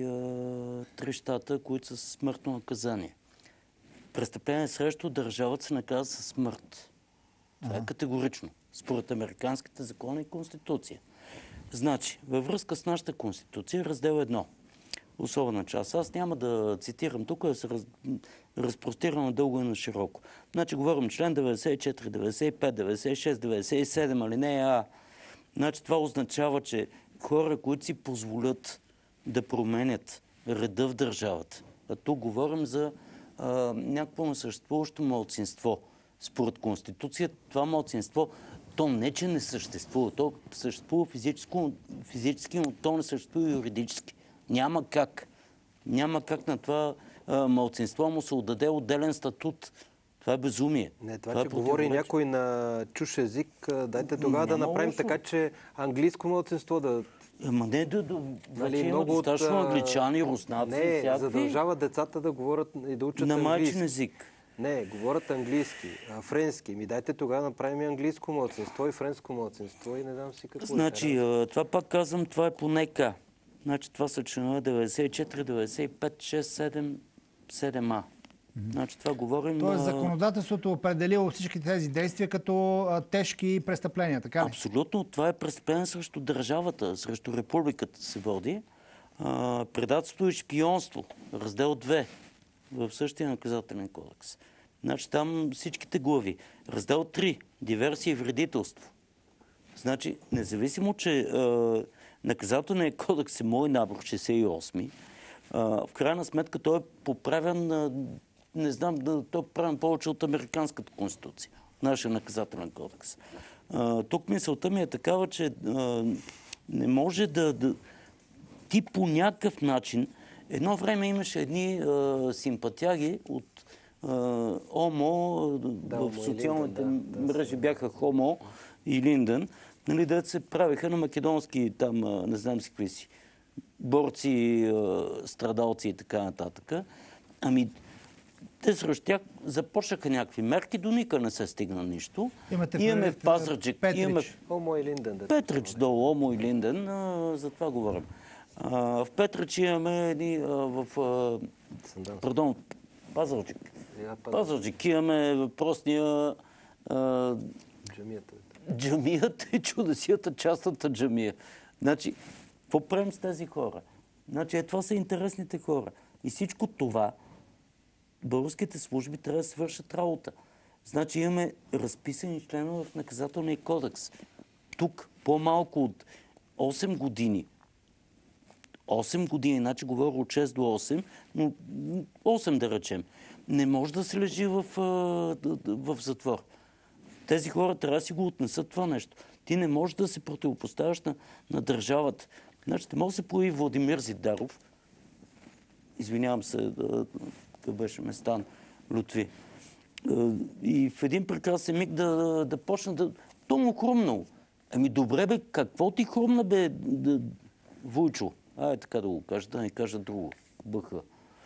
три щата, които са смъртно наказание. Престъпление срещу държавата се наказва със смърт. Това е категорично. Според американските закони и конституция. Значи, във връзка с нашата конституция, раздел едно. Особена част. Аз няма да цитирам тук, да се раз... разпростирам дълго и на широко. Значи, говорим член деветдесет и четири, деветдесет и пет, деветдесет и шест, деветдесет и седем, алинея А. Значи, това означава, че хора, които си позволят да променят реда в държавата. А тук говорим за а, някакво несъществуващо малцинство. Според Конституцията това малцинство, то не че не съществува, то съществува физически, физически, но то не съществува юридически. Няма как. Няма как на това а, малцинство му се отдаде отделен статут. Това е безумие. Не, това, това че е говори някой на чуш език, дайте тогава да направим лошо. Така, че английско малцинство да... Ама не, да, да, нали, има много достатъчно от, англичани, руснаци, не, всякакви. задължава децата да говорят и да учат на английски. майчин език. Не, говорят английски, а френски. Ми дайте тогава да направим и английско малцинство и френско малцинство и не знам си какво. Значи, е това пак казвам, това е по НК. Значи това са членове деветдесет и четири, деветдесет и пет, шест, седем, седем А. Значи това говорим... Тоест законодателството определило всички тези действия като а, тежки престъпления, така ли? Абсолютно. Това е престъпление срещу държавата, срещу републиката се води. А, предателство и шпионство. Раздел две в същия наказателен кодекс. Значи там всичките глави. Раздел три. Диверсия и вредителство. Значи, независимо, че а, наказателният кодекс е мой набор, шейсет и осми, а, в крайна сметка той е поправен, а, не знам, той е поправен повече от американската конституция, нашия наказателен кодекс. А, тук мисълта ми е такава, че а, не може да, да... Ти по някакъв начин... Едно време имаше едни а, симпатяги от а, ОМО, да, в социалните да, да, мрежи бяха хомо, и Линдън, нали, да се правиха на македонски, там, не знам си какви си, борци, страдалци и така нататък. Ами, те срещу тях започнаха някакви мерки, до никъде не се стигна нищо. Имате имаме в Пазарджик. Петрич. Имаме... Омо и Линдън. Да. Петрич долу, Омо и Линдън, а, за това говорим. А, в Петрич имаме едни а, в... А, пардон, Пазарджик. Пазарджик имаме въпросния... А, Джамията. Джамията и чудесията частната джамия. Значи, какво правим с тези хора? Значи, е, това са интересните хора. И всичко това българските служби трябва да свършат работа. Значи имаме разписани членове в наказателния кодекс. Тук по-малко от осем години. осем години, значи говоря от шест до осем, но осем да речем. Не може да се лежи в, в затвор. Тези хора трябва да си го отнесат това нещо. Ти не можеш да се противопоставяш на, на държавата. Значи, не може да се появи Владимир Зидаров. Извинявам се, какъв беше Местан, Лютви. И в един прекрасен миг да, да почна да... То му хрумнало. Ами добре бе, какво ти хрумна бе, да... Войчо? Ай, така да го кажа, да не кажа друго. Бъха.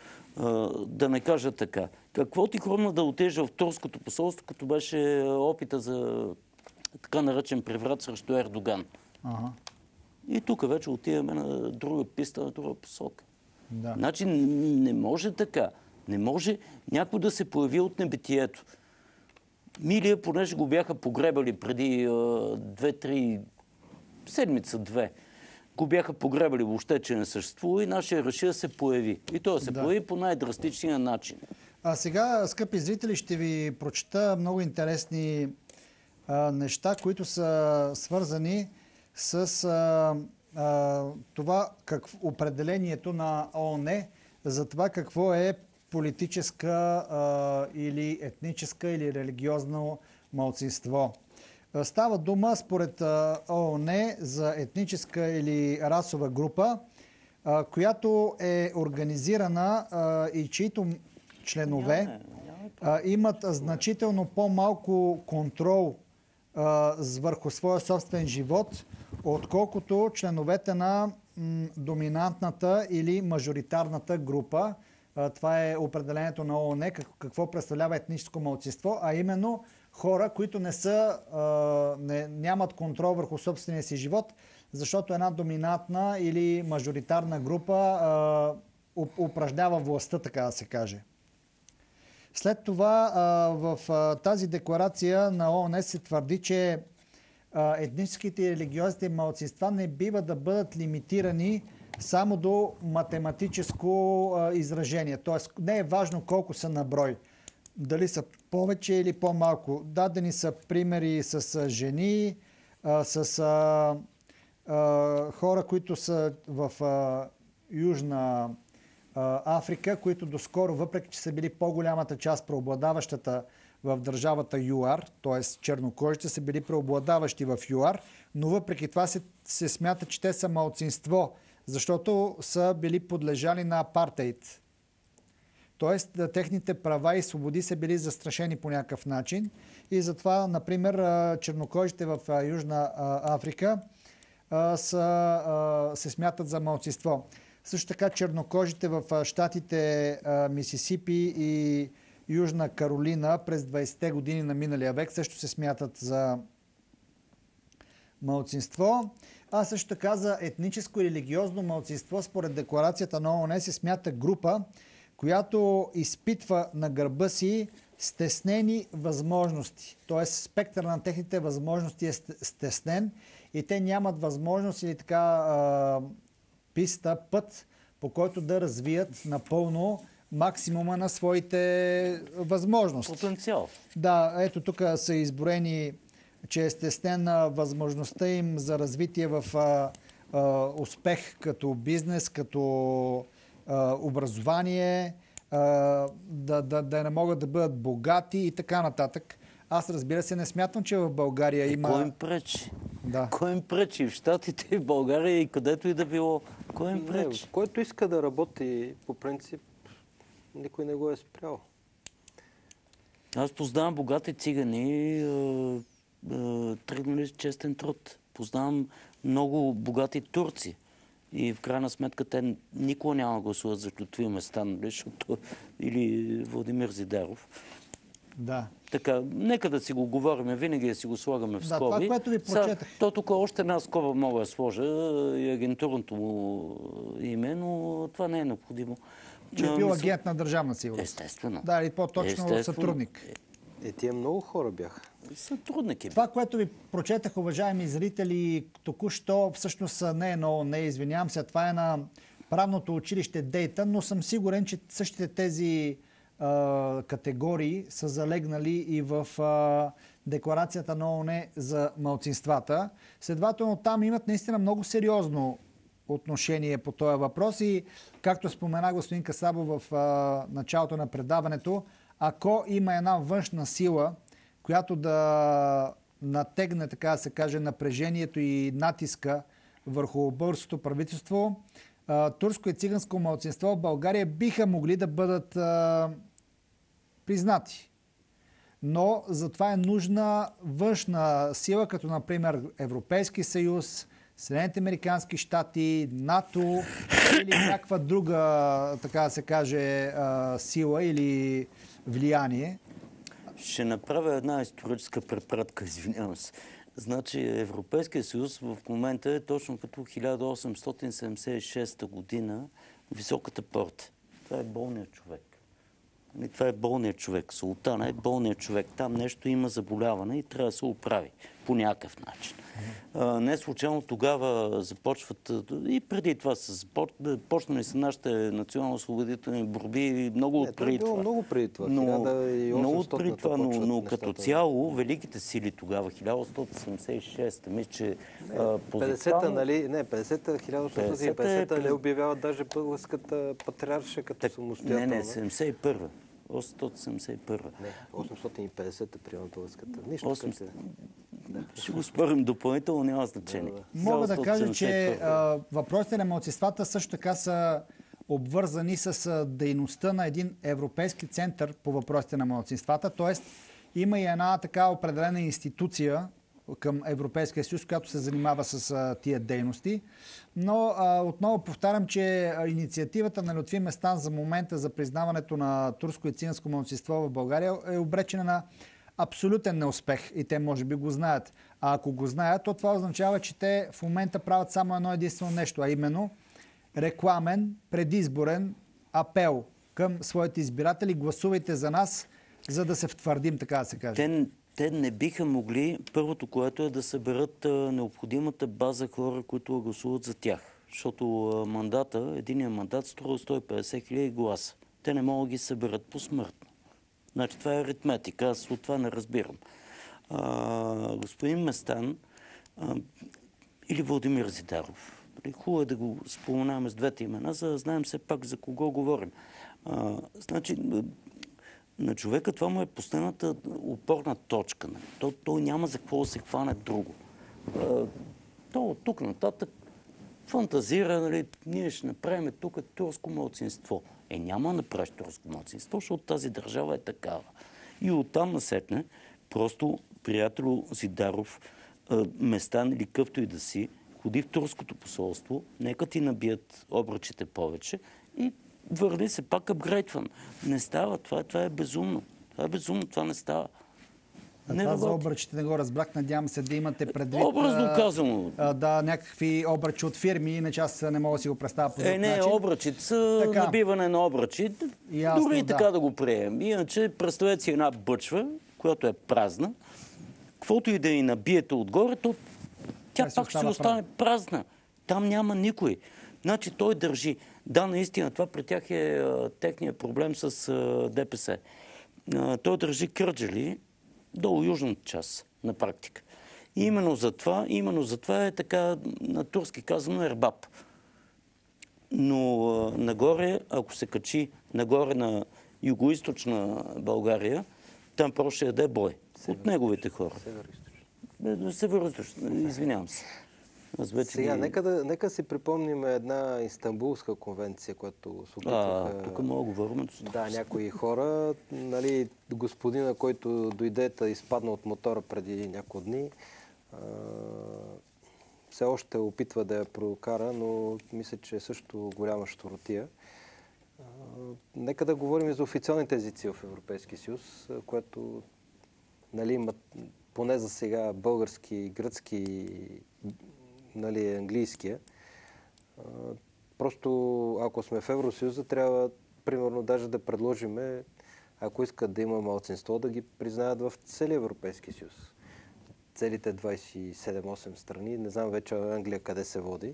Да не кажа така. Какво ти хрумна да отидеш в турското посолство, като беше опита за така наречен преврат срещу Ердоган? Ага. И тук вече отиваме на друга писта, на друга посока. Да. Значи не може така. Не може някой да се появи от небитието. Милия, понеже го бяха погребали преди две-три седмица-две, го бяха погребали въобще, че не съществува и нашия реши да се появи. И той се Да. появи по най-драстичния начин. А сега, скъпи зрители, ще ви прочета много интересни а, неща, които са свързани с а, а, това как, определението на ООН за това какво е политическа а, или етническа или религиозно малцинство. А, Става дума според а, ООН за етническа или расова група, а, която е организирана а, и чието членове а, имат значително по-малко контрол а, с- върху своя собствен живот, отколкото членовете на м, доминантната или мажоритарната група. А, това е определението на ООН, как- какво представлява етническо малцинство, а именно хора, които не са, а, не, нямат контрол върху собствения си живот, защото една доминантна или мажоритарна група а, уп- упражнява властта, така да се каже. След това а, в а, тази декларация на ООН се твърди, че а, етническите и религиозните малцинства не бива да бъдат лимитирани само до математическо а, изражение. Тоест не е важно колко са на брой. Дали са повече или по-малко. Дадени са примери с а, жени, а, с а, а, хора, които са в а, Южна а, Африка, които доскоро, въпреки че са били по-голямата част, преобладаващата в държавата ЮАР, т.е. чернокожите са били преобладаващи в ЮАР, но въпреки това се, се смята, че те са малцинство, защото са били подлежали на апартейд. Тоест, да, техните права и свободи са били застрашени по някакъв начин. И затова, например, а, чернокожите в а, Южна а, Африка а, са, а, се смятат за малцинство. Също така чернокожите в а, щатите а, Мисисипи и Южна Каролина през двайсетте години на миналия век също се смятат за малцинство. А също така за етническо и религиозно малцинство според декларацията на ООН се смята група, която изпитва на гърба си стеснени възможности. Тоест спектър на техните възможности е стеснен и те нямат възможност или така а, писта, път, по който да развият напълно максимума на своите възможности. Потенциал. Да, ето тук са изброени, че е стеснена възможността им за развитие в а, а, успех като бизнес, като а, образование, а, да, да, да не могат да бъдат богати и така нататък. Аз, разбира се, не смятам, че в България Е, има... Кой им пречи? Да. Кой им пречи? В Щатите, в България и където и да било. Кой им Не, пречи? който иска да работи по принцип, никой не го е спрял. Аз познавам богати цигани, е, тръгнали с честен труд. Познавам много богати турци. И в крайна сметка те никога няма да гласуват за Лютви Местан, защото или Владимир Зидаров. Да. Така, нека да си го говорим, винаги да си го слагаме в скоби. Да, това, което ви прочетах. То тук още една скоба мога да сложа и агентурното му име, но това не е необходимо. Че е бил агент на Държавна сигурност. Естествено. Да, или по-точно сътрудник. Е, тия много хора бяха. Сътрудники. Това, което ви прочетах, уважаеми зрители, току-що всъщност не е на ООН, извинявам се, това е на правното училище Дейтън, но съм сигурен, че същите тези а, категории са залегнали и в а, декларацията на ООН за малцинствата. Следователно там имат наистина много сериозно отношение по този въпрос и, както спомена господин Касабов в а, началото на предаването, ако има една външна сила, която да натегне, така да се каже, напрежението и натиска върху българското правителство, а, турско и циганско малцинство в България биха могли да бъдат а, признати. Но за това е нужна външна сила, като например Европейски съюз, Съединените американски щати, НАТО или някаква друга, така да се каже, а, сила или влияние. Ще направя една историческа препратка, извинявам се. Значи Европейския съюз в момента е точно като хиляда осемстотин седемдесет и шеста година Високата порта. Това е болният човек. И това е болният човек. Султана е болният човек. Там нещо има заболяване и трябва да се оправи по някакъв начин. А, не случайно тогава започват, и преди това са почнали са нашите национално-освободителни борби, много от преди това. Много преди това. Но, много от преди това, но, но като цяло великите сили тогава, хиляда осемстотин седемдесет и шеста, мисля, че петдесета, нали? Не, петдесета, хиляда осемстотин и петдесета не обявяват даже българската патриарша като самостоятелна. Не, не, седемдесет и първа. осемстотин седемдесет и първа. Не, осемстотин и петдесета приема българската. Нищо осемстотин... Ще го спорим допълнително, няма значение. Мога да кажа, че а, въпросите на малцинствата също така са обвързани с а, дейността на един европейски център по въпросите на малцинствата. Тоест, има и една така определена институция към Европейския съюз, която се занимава с а, тия дейности. Но а, отново повтарям, че а, инициативата на Лютви Местан за момента за признаването на турско и циганско малцинство в България е обречена на абсолютен неуспех и те може би го знаят. А ако го знаят, то това означава, че те в момента правят само едно единствено нещо, а именно рекламен, предизборен апел към своите избиратели. Гласувайте за нас, за да се втвърдим, така да се каже. Те, те не биха могли, първото, което е да съберат а, необходимата база хора, които гласуват за тях. Защото а, мандата, единият мандат струва сто и петдесет хиляди гласа. Те не могат да ги съберат посмъртно. Значи това е аритметика, аз от това не разбирам. А, господин Местан а, или Владимир Зидаров. Хубаво е да го споменаваме с двете имена, за да знаем все пак за кого говорим. А, значи, на човека това му е последната опорна точка. Нали? То, той няма за какво да се хване друго. А, то от тук нататък фантазира, нали, ние ще направим тук турско малцинство. Е, няма да направиш турско малцинство, защото тази държава е такава. И оттам насетне, просто приятелю Зидаров, Местан или къвто и да си, ходи в турското посолство, нека ти набият обръчите повече и върни се пак апгрейдван. Не става, това, това е безумно. Това е безумно, това не става. А това за обръчите не го разбрах. Надявам се да имате предвид. Образно казано. А, да, някакви обръчи от фирми, иначе аз не мога да си го представя по друг Е, не, начин. обръчите са така. Набиване на обръчи. Ясно, дори и да. така да го приемем. Иначе представете си една бъчва, която е празна. Каквото и да ни набиете отгоре, то тя Тя пак ще остане празна. Там няма никой. Значи той държи. Да, наистина, това при тях е а, техният проблем с а, ДПС. А, той държи Кърджали долу южната част, на практика. И именно за това, именно за това е така, на турски казано, ербаб. Но а, нагоре, ако се качи нагоре на югоизточна България, там просто ще яде бой от неговите хора. Северо-източно. Северо-източно, извинявам се. Аз вече Сега, ги... нека, да, нека си припомним една Истанбулска конвенция, която се опитваха... А, тук мога говорим. Да, някои хора, нали, господина, който дойде да изпадна от мотора преди няколко дни, а, все още опитва да я прокара, но мисля, че е също голяма щуротия. А, нека да говорим и за официалните езици в Европейския съюз, което, нали, имат поне за сега български, гръцки, нали, английския. А, просто ако сме в Евросъюза, трябва примерно даже да предложиме, ако искат да има малцинство, да ги признаят в целия Европейски съюз. Целите двадесет и седем-осем страни, не знам вече Англия къде се води.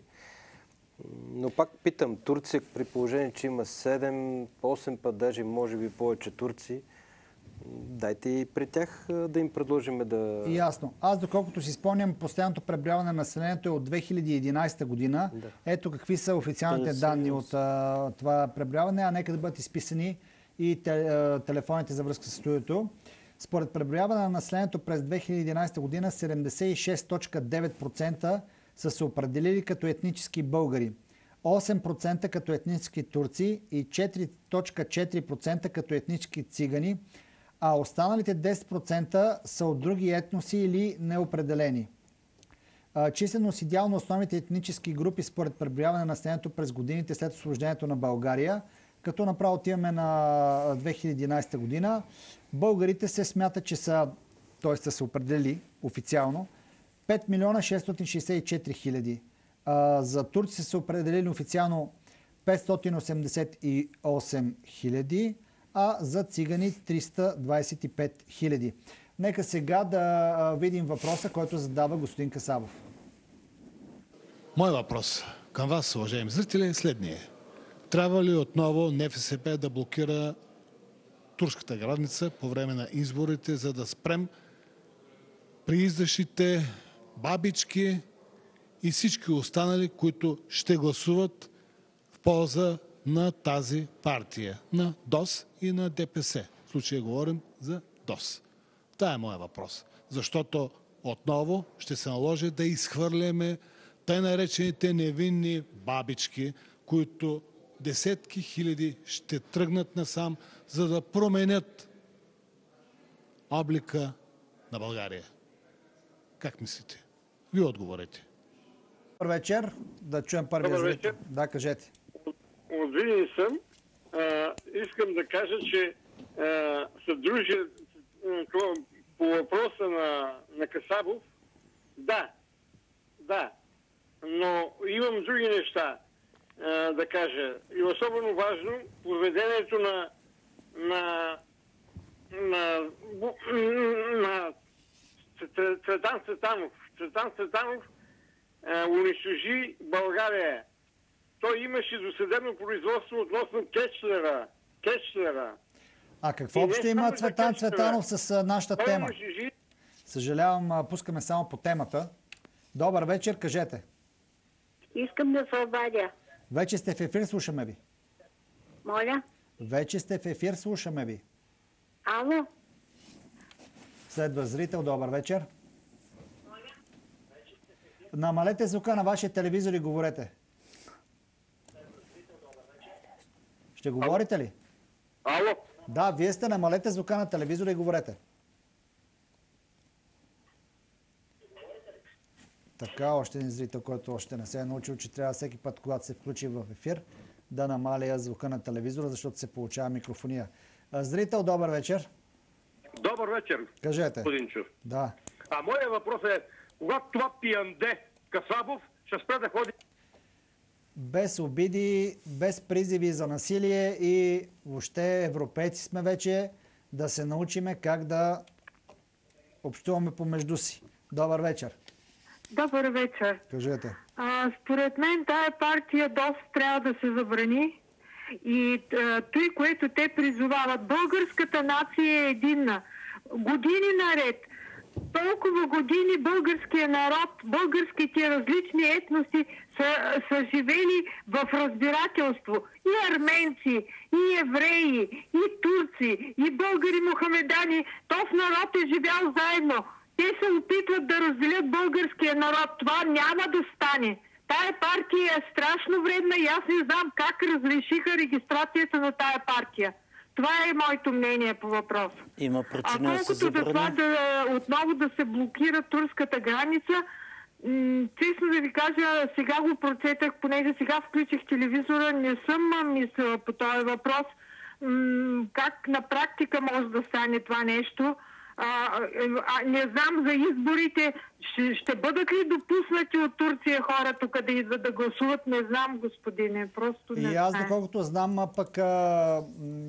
Но пак питам, Турция, при положение, че има седем-осем път, даже може би повече турци, дайте и при тях да им предложим да... Ясно. Аз, доколкото си спомням, постоянното преброяване на населението е от две хиляди и единадесета година. Да. Ето какви са официалните данни от а, това преброяване, а нека да бъдат изписани и те, а, телефоните за връзка с студиото. Според преброяване на населението през две хиляди и единадесета година седемдесет и шест цяло и девет процента са се определили като етнически българи, осем процента като етнически турци и четири цяло и четири процента като етнически цигани, а останалите десет процента са от други етноси или неопределени. Численост идеално на основните етнически групи според преброяване на населението през годините след освобождението на България, като направо отиваме на две хиляди и единадесета година. Българите се смятат, че са, т.е. са се определили официално, пет милиона шестстотин шестдесет и четири хиляди. За турци са се определили официално петстотин осемдесет и осем хиляди, а за цигани триста двадесет и пет хиляди. Нека сега да видим въпроса, който задава господин Касабов. Мой въпрос към вас, уважаеми зрители, е следния. Трябва ли отново НФСБ да блокира турската граница по време на изборите, за да спрем прииждащите бабички и всички останали, които ще гласуват в полза на тази партия, на ДОС и на ДПС. В случая говорим за ДОС. Това е моят въпрос. Защото отново ще се наложи да изхвърляме тъй наречените невинни бабички, които десетки хиляди ще тръгнат насам, за да променят облика на България. Как мислите? Ви отговорете. Добър вечер. Да чуем първия зрител. Да, кажете. От Видин съм. А, искам да кажа, че съдружие по въпроса на, на Касабов, да, да, но имам други неща а, да кажа. И особено важно, поведението на на на, на Цветан Цветанов. Цветан Цветанов а, унищожи България. Той имаше досъдебно производство относно Кечлера. Кечлера. А какво общо има Цветан Цветанов с нашата той тема? унищожи... Съжалявам, пускаме само по темата. Добър вечер, кажете. Искам да се обадя. Вече сте в ефир, слушаме ви. Моля? Вече сте в ефир, слушаме ви. Ало? Следва зрител, добър вечер. Намалете звука на вашия телевизор и говорете. Ще говорите ли? Ало? Да, вие сте, намалете звука на телевизора и говорете. Така, още един зрител, който още не се е научил, че трябва всеки път, когато се включи в ефир, да намаля звука на телевизора, защото се получава микрофония. Зрител, добър вечер. Добър вечер, Кажете. господин Чув. Да. А моя въпрос е, когато това пиянде Касабов ще спре да ходи... Без обиди, без призиви за насилие и въобще европейци сме вече, да се научиме как да общуваме помежду си. Добър вечер. Добър вечер. Кажете. А, според мен тая партия ДОС трябва да се забрани и а, той, което те призовават, българската нация е единна. Години наред, толкова години българския народ, българските различни етноси са, са живели в разбирателство. И арменци, и евреи, и турци, и българи мухамедани. Тов народ е живял заедно. те се опитват да разделят българския народ. Това няма да стане. Тая партия е страшно вредна и аз не знам как разрешиха регистрацията на тая партия. Това е моето мнение по въпроса. Има А причина да се колкото за това забрани. да отново да се блокира турската граница, м- честно да ви кажа, сега го прочетах, понеже сега включих телевизора, не съм а, мислила по този въпрос. М- как на практика може да стане това нещо? А, а, не знам за изборите, ще, ще бъдат ли допуснати от Турция хора тук да идват да гласуват? Не знам, господине, просто не И аз, знам. доколкото знам, а пък а, м,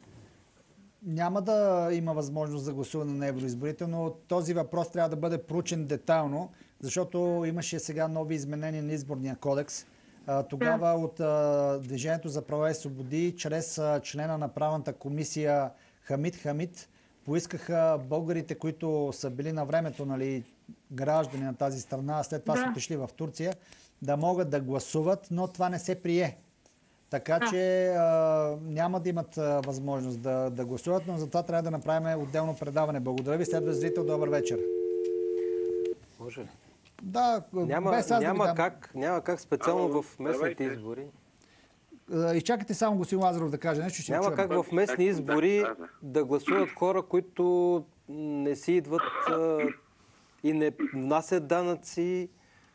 няма да има възможност за гласуване на евроизборите, но този въпрос трябва да бъде проучен детайлно, защото имаше сега нови изменения на изборния кодекс. А, тогава от а, Движението за права и свободи, чрез а, члена на правната комисия Хамид Хамид, поискаха българите, които са били на времето, нали, граждани на тази страна, а след това Да. са отишли в Турция, да могат да гласуват, но това не се прие. Така че а, няма да имат а, възможност да, да гласуват, но затова трябва да направим отделно предаване. Благодаря ви, следва зрител, добър вечер. Може ли? Да, Няма, без аз да ви няма, дам. как, няма как специално Ало, в местните здравейте. избори. А, изчакайте само господин Лазаров да каже нещо, ще Няма чуем. как в местни избори да гласуват хора, които не си идват а, и не внасят данъци,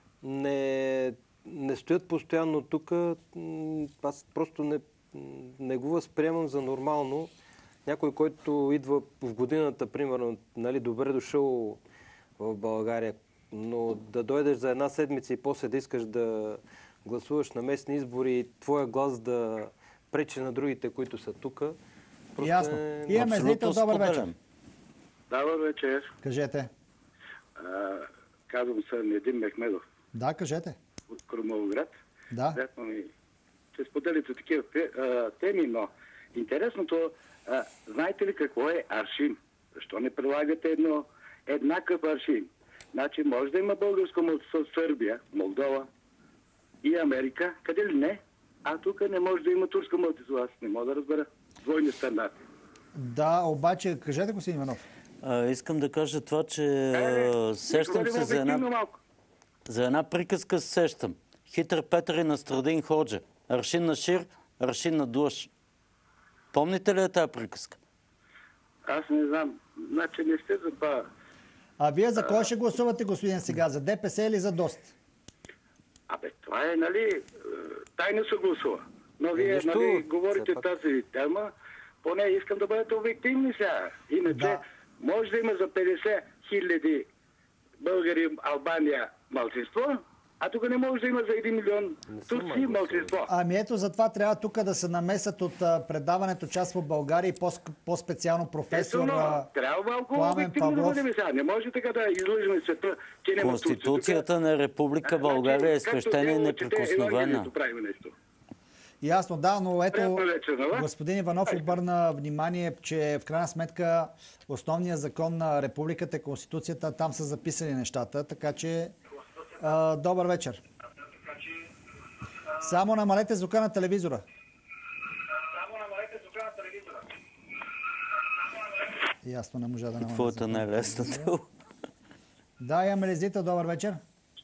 не, не стоят постоянно тук. М, Аз просто не, не го възприемам за нормално. Някой, който идва в годината, примерно, нали, добре дошъл в България, но да дойдеш за една седмица и после да искаш да гласуваш на местни избори и твоя глас да пречи на другите, които са тук. Ясно. Имаме зрител, добър вечер. споделям. Добър вечер. Кажете. А, казвам се Недим Мехмедов Да, кажете. от Крумовград. Да. Приятно ми, че споделите такива а, теми, но интересното, а, знаете ли какво е аршин? Защо не прилагате едно, еднакъв аршин? Значи може да има българско малцинство в Сърбия, Молдова и Америка, къде ли не? А тук не може да има турско малцинство. Аз не мога да разбера. Двойни стандарти. Да, обаче, кажете, господин Иванов. А, искам да кажа това, че Е, а, сещам говорим се за обективно една, малко. за една приказка се сещам. Хитър Петър и Настрадин Ходжа. Аршин на шир, аршин на длъж. Помните ли е тази приказка? Аз не знам. Значи не сте за това. А вие за кой ще гласувате, господин, сега? За ДПС или за ДОСТ? Абе, това е, нали, е, тайно се гласува. Но вие, нищо, нали, говорите все пак. тази тема, поне искам да бъдете обективни сега. Иначе, Да. може да има за петдесет хиляди българи в Албания малцинство, а тук не може да има за един милион турци малцинство. Ами ето, затова трябва тук да се намесят от а, предаването част в България и по- по-специално професор Естествено, а, трябва малко Пламен обективно да Павлов. бъдем сега. Не може така да излъжем света, че няма турци. Конституцията на Република Тук, България е значи, както свещена и дявол чете неприкосновена. Евангелието, правим нещо. Ясно, да, но ето Приятна вечер на вас. господин Иванов обърна внимание, че в крайна сметка основният закон на републиката е Конституцията, там са записани нещата, така че а, добър вечер. Само намалете звука на телевизора. Ясно, не можа да намаля. Твоята звука. не е лесната. Да, имаме ли зрител? Добър вечер.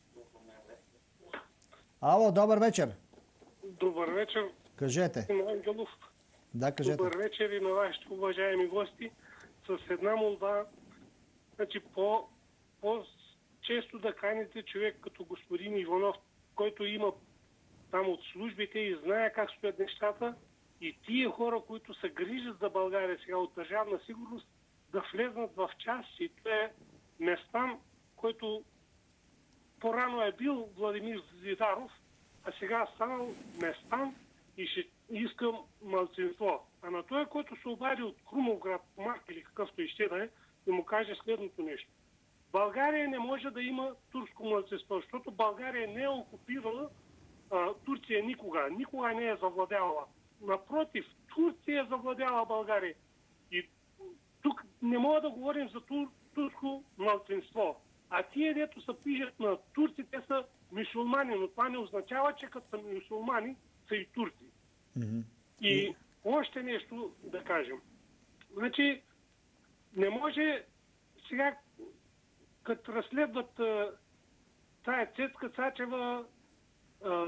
Ало, добър вечер. Добър вечер, Кажете. господин Ангелов. Да, кажете. Добър вечер и на вашите уважаеми гости. С една молба, значи по, по-често да каните човек като господин Иванов, който има там от службите и знае как стоят нещата, и тия хора, които се грижат за България сега от държавна сигурност, да влезнат в час. И това е Местан, който по-рано е бил Владимир Зидаров, а сега станал Местан и ще искам малцинство. А на той, който се обади от Крумовград, Марк или какъвто ище да е, да му каже следното нещо. България не може да има турско малцинство, защото България не е окупирала а, Турция никога. Никога не е завладяла. Напротив, Турция е завладяла България. И тук не мога да говорим за тур, турско малцинство. А тия, дето се пишат на турци, те са мюсюлмани, но това не означава, че като са мюсюлмани, са и турци. Мгм. И още нещо да кажем. Значи, не може сега като разследват а, тая Цецка Цачева а,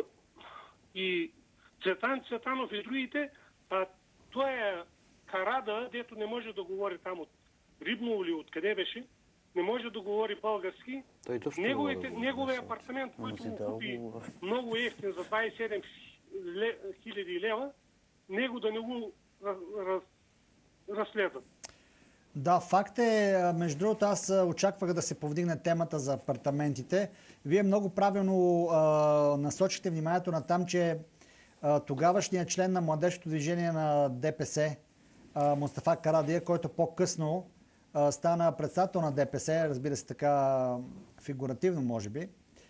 и Цветан Цветанов и другите, а той е Карада, дето не може да говори там от Рибно или откъде беше, не може да говори български. Неговите, неговия апартамент, който му купи много ефтин за двадесет и седем хиляди лева, него да не го раз, раз, разследват. Да, факт е. Между другото, аз очаквах да се повдигне темата за апартаментите. Вие много правилно а, насочихте вниманието на там, че а, тогавашният член на младежкото движение на ДПС, а, Мустафа Карадия, който по-късно а, стана председател на ДПС, разбира се така фигуративно, може би,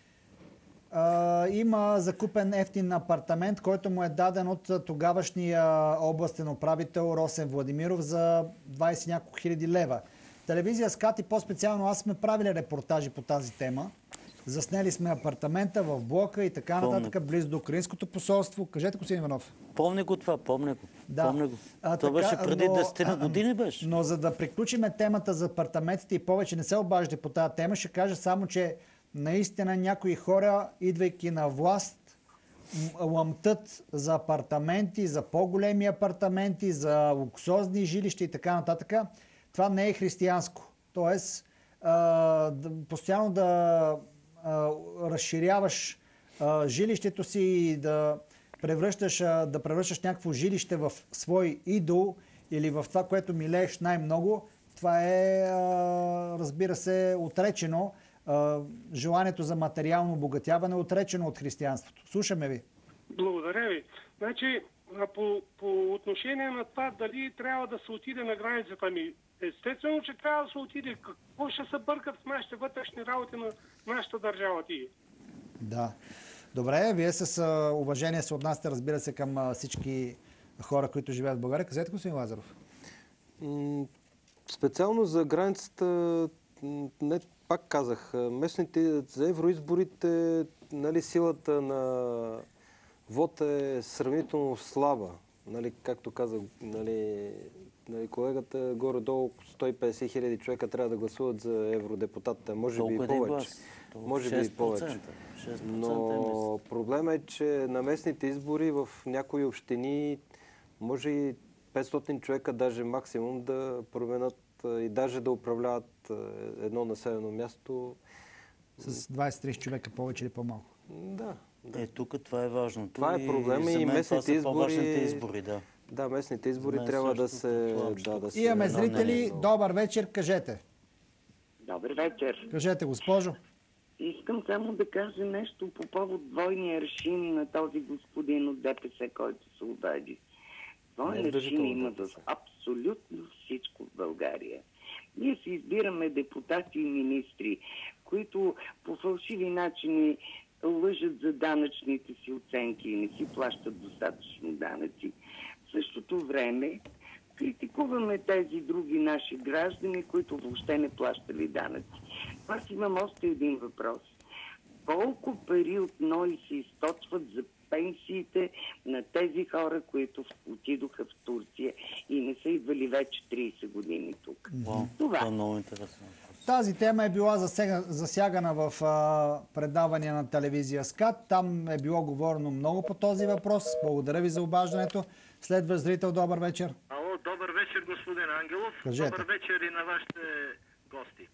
а, има закупен ефтин апартамент, който му е даден от тогавашния областен управител Росен Владимиров за двадесет няколко хиляди лева. Телевизия СКАТ и по-специално аз сме правили репортажи по тази тема. Заснели сме апартамента в блока и така нататък, близо до украинското посолство. Кажете, господин Иванов. Помня го това, помня го. Да. Помня го. А, това така, беше преди но, десет години беше. Но за да приключиме темата за апартаментите и повече не се обаждате по тази тема, ще кажа само, че наистина някои хора, идвайки на власт, ламтат за апартаменти, за по-големи апартаменти, за луксозни жилища и така нататък. Това не е християнско. Тоест, а, да, постоянно да а, разширяваш а, жилището си и да превръщаш, а, да превръщаш някакво жилище в свой идол или в това, което милееш най-много, това е, а, разбира се, отречено. Uh, желанието за материално обогатяване е отречено от християнството. Слушаме ви. Благодаря ви. Значи, по, по отношение на това дали трябва да се отиде на границата ми, естествено, че трябва да се отиде. Какво ще се бъркат в нашите вътрешни работи на нашата държава ти? Да. Добре, вие с uh, уважение се отнасяте, разбира се, към uh, всички хора, които живеят в България. Казете, господин Лазаров. М- специално за границата не. Пак казах, местните за евроизборите, нали, силата на вот е сравнително слаба. Нали, както казах, нали, нали, колегата, горе-долу сто и петдесет хиляди човека трябва да гласуват за евродепутатите. Може би и повече. Може би и повече. Но проблема е, че на местните избори в някои общини може и петстотин човека, даже максимум, да променят и даже да управляват едно населено място. С двадесет тридесет човека повече или по-малко. Да. да. Е, тук това е важно. Това е проблема и, и местните избори. избори да. Да, местните избори трябва да се... Да, да се... Имаме зрители. Добър вечер, кажете. Добър вечер. Кажете, госпожо. Искам само да кажа нещо по повод двойния аршин на този господин от ДПС, който се обади. Двойния аршин има в абсолютно всичко в България. Ние си избираме депутати и министри, които по фалшиви начини лъжат за данъчните си оценки и не си плащат достатъчно данъци. В същото време критикуваме тези други наши граждани, които въобще не плащали данъци. Аз имам още един въпрос. Колко пари от НОИ се източват за пенсиите на тези хора, които отидоха в Турция и не са идвали вече тридесет години тук? Wow, това е много интересно. Тази тема е била засягана в а, предавания на телевизия СКАТ. Там е било говорено много по този въпрос. Благодаря ви за обаждането. Следва зрител, добър вечер. Ало, добър вечер, господин Ангелов. Кажете. Добър вечер и на вашите гости.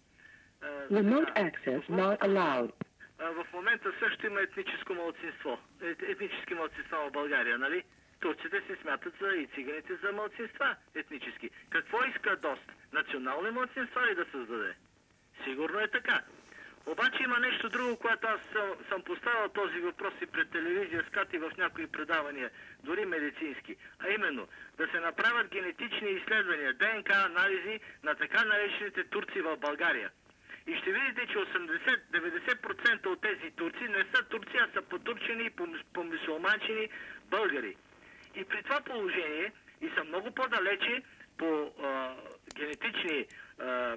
Remote access not allowed. В момента също има етническо малцинство. Етнически малцинства в България, нали? Турците се смятат за и циганите за малцинства етнически. Какво иска ДОСТ? Национални малцинства ли да създаде? Сигурно е така. Обаче има нещо друго, което аз съм, съм поставил този въпрос и пред телевизия СКАТ и в някои предавания, дори медицински. А именно, да се направят генетични изследвания, ДНК анализи на така наречените турци в България. И ще видите, че осемдесет до деветдесет процента от тези турци не са турци, а са потурчени и помюсюлманчени българи. И при това положение, и са много по-далече по а, генетични а, а,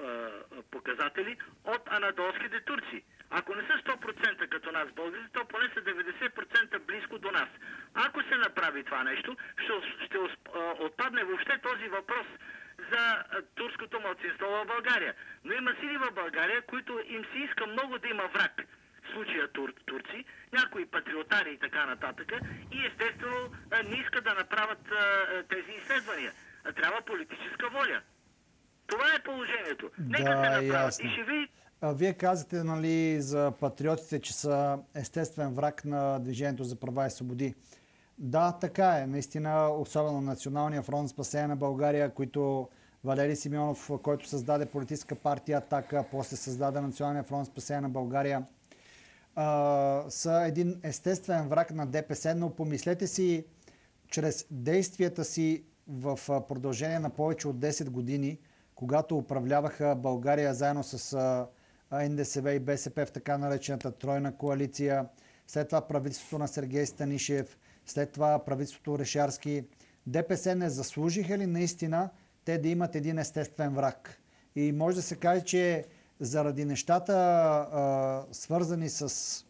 показатели от анадолските турци. Ако не са сто процента като нас българи, то поне са деветдесет процента близко до нас. Ако се направи това нещо, ще, ще отпадне въобще този въпрос за турското малцинство в България. Но има сили в България, които им се иска много да има враг. В случая тур, турци, някои патриотари и така нататък. И естествено не искат да направят тези изследвания. Трябва политическа воля. Това е положението. Нека да, се направят. ясно. И ще ви... Вие казвате, нали, за патриотите, че са естествен враг на Движението за права и свободи. Да, така е. Наистина, особено Националния фронт спасение на България, които Валери Симеонов, който създаде политическа партия Атака, после създаде Националния фронт спасение на България, а, са един естествен враг на ДПС, но помислете си, чрез действията си в продължение на повече от десет години, когато управляваха България заедно с Н Д С В и Б С П в така наречената тройна коалиция, след това правителството на Сергей Станишев, след това правителството Орешарски, ДПС не заслужиха ли наистина те да имат един естествен враг? И може да се каже, че заради нещата, а, свързани с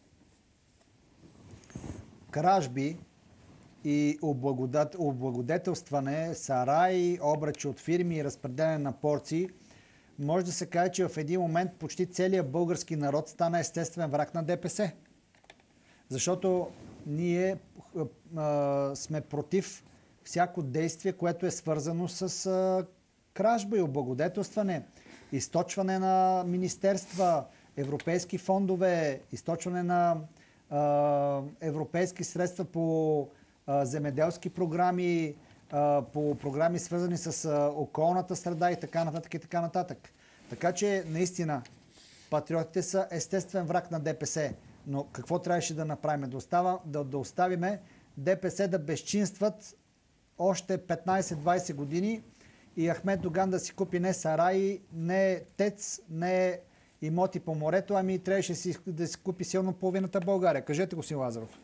кражби и облагодат, облагодетелстване, сараи, обръчи от фирми и разпределение на порции, може да се каже, че в един момент почти целият български народ стана естествен враг на ДПС. Защото ние а, сме против всяко действие, което е свързано с а, кражба и облагодетелстване, източване на министерства, европейски фондове, източване на а, европейски средства по а, земеделски програми, а, по програми свързани с а, околната среда и така нататък и така нататък. Така че наистина патриотите са естествен враг на ДПС. Но какво трябваше да направим? Да, остава, да, да оставиме ДПС да безчинстват още петнайсет-двайсет години и Ахмед Доган да си купи не сараи, не ТЕЦ, не имоти по морето, ами трябваше да си купи силно половината България. Кажете го, си Лазаров.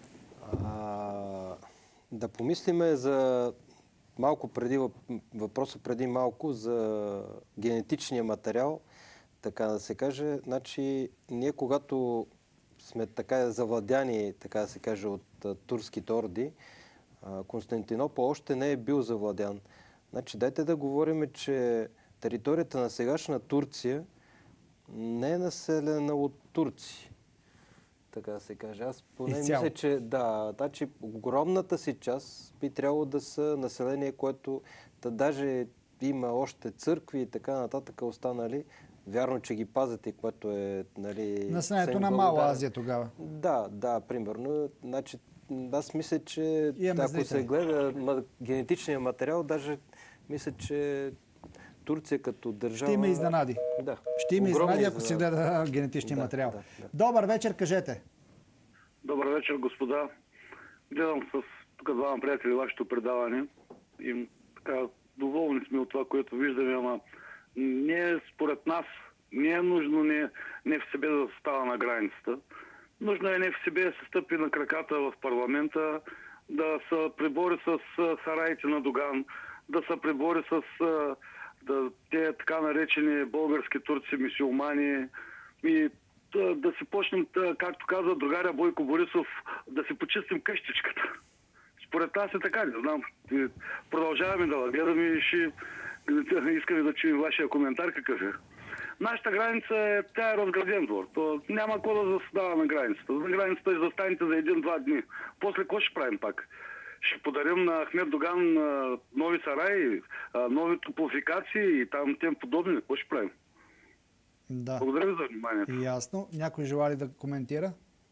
А, да помислиме за малко преди въпроса преди малко за генетичния материал, така да се каже. Значи, ние когато сме така завладяни, така да се каже, от а, турските орди, а, Константинопол още не е бил завладян. Значи, дайте да говорим, че територията на сегашна Турция не е населена от турци. Така да се каже. Аз поне мисля, че да, значи, огромната си част би трябвало да са население, което да даже има още църкви и така нататък останали. Вярно, че ги пазят и което е, нали... Населението на Мала Азия тогава. Да, да, примерно. Значи, аз мисля, че имаме ако зрители. се гледа генетичния материал, даже мисля, че Турция като държава... Ще има изненади. Да. Ще има Огромни изненади, ако се гледа генетичния да, материал. Да, да. Добър вечер, кажете. Добър вечер, господа. Гледам с тук двама приятели вашето предаване и така доволни сме от това, което виждаме, ама не според нас не е нужно не, не в себе да става на границата. Нужно е не в себе да се стъпи на краката в парламента, да се прибори с сараите на Доган, да се прибори с да, те така наречени български турци, мюсюлмани и да, да си почнем, както каза другаря Бойко Борисов, да си почистим къщичката. Според нас е така, не знам. Продължаваме да гледаме и ще искаме да чуем вашия коментар какъв е. Нашата граница е, тя е разграден двор. То няма какво да заседава на границата. На границата ще застанете за един-два дни. После какво ще правим пак? Ще подарим на Ахмед Доган нови сараи, нови топлофикации и там тем подобни. Какво ще правим? Да. Благодаря ви за вниманието. Ясно. Някой желали да коментира?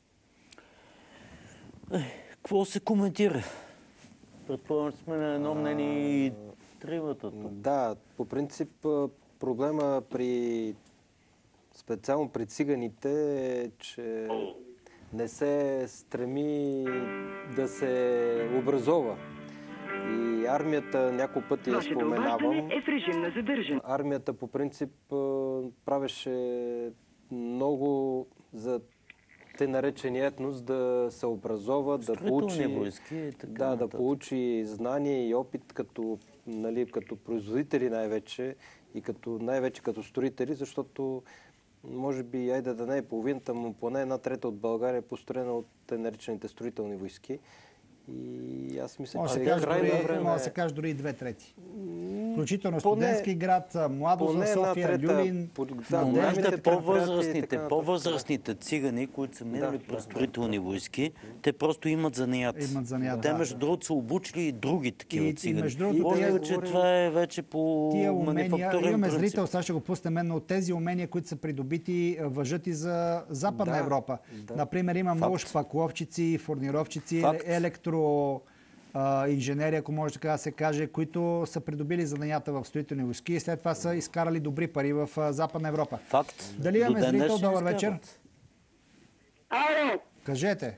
Какво се коментира? Предполагам, сме на едно мнение и тримата. Да, по принцип проблема при специално при циганите е, че не се стреми да се образова. И армията, няколко пъти я споменавам, е в режим на задържане. армията по принцип правеше много за те наречени етнос да се образова, да получи, войски, да, да получи знание и опит като, нали, като производители най-вече и като, най-вече като строители, защото може би, айде да не е половината, но поне една трета от България е построена от те наречените строителни войски. И аз мисля, може че да е крайно дори, време... Може да се каже дори и две трети. Включително Студентски град, Младост в София, Люлин. Момента по-възрастните, по-възрастните цигани, които са минали да, през строителни войски, те просто имат занаят. Имат занаят, те, да. между другото, са обучили и други такива и, цигани. И между другото, може да, че това е вече по манифактурен имаме принцип. зрител, сега ще го пуснем, но тези умения, които са придобити, въжат и за Западна да, Европа. Да. Например, има много шпакловчици, фурнировчици, електро... инженери, ако може така да се каже, които са придобили занаята в строителни войски и след това са изкарали добри пари в Западна Европа. Факт. Дали имаме зрител? Добър вечер. Ало. Кажете.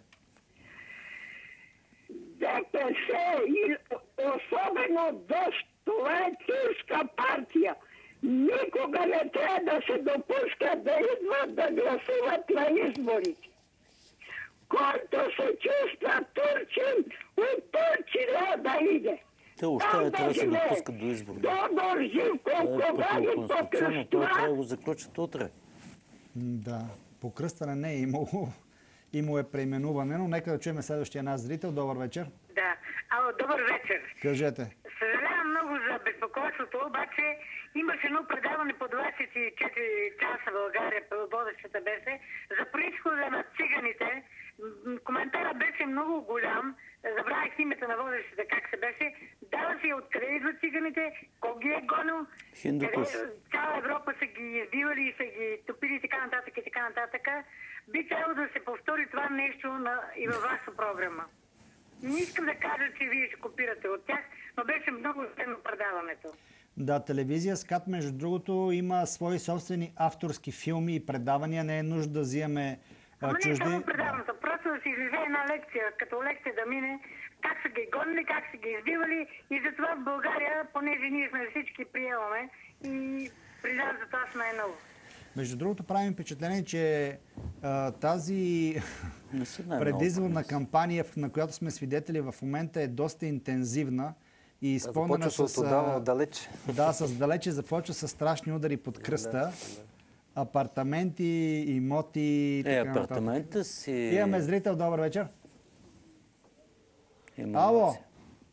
ДПС и особено ДОСТ, това е турска партия. Никога не трябва да се допуска да идват да гласуват на изборите. Който се чувства турчин, от Турция да иде. Те още трябва да се допускат до избори. Тодор Живков, кога ни покръства? Това трябва да го заключат утре. Да, покръстване не е имало. Имало е преименуване, но нека да чуем следващия наш зрител. Добър вечер. Да. Ало, добър вечер. Кажете. Съжалявам много за безпокойството, обаче имаше едно предаване по двадесет и четири часа в България, водещата беше, за происхода на циганите. Коментарът беше много голям. Забравих името на водещата, как се беше. Дава се откъде идват циганите, кой ги е гонил, къде, цяла Европа са ги избивали и са ги топили и така нататък и така нататък. Би трябвало да се повтори това нещо на, и във вашата програма. Не искам да кажа, че вие ще копирате от тях, но беше много ценно предаването. Да, телевизия СКАТ, между другото, има свои собствени авторски филми и предавания. Не е нужда да взимаме Ама чужди... не само предаването, просто да си излезе една лекция, като лекция да мине, как са ги гонили, как са ги избивали и затова в България, понеже ние сме всички приемаме и признавам за това сме много. Между другото, правим впечатление, че а, тази предизборна кампания, на която сме свидетели в момента, е доста интензивна и изпълнена с... Започва далеч. Да, с далече започва с страшни удари под кръста. Апартаменти, имоти... Е, апартамента си... Имаме зрител, добър вечер. Има Ало! маци.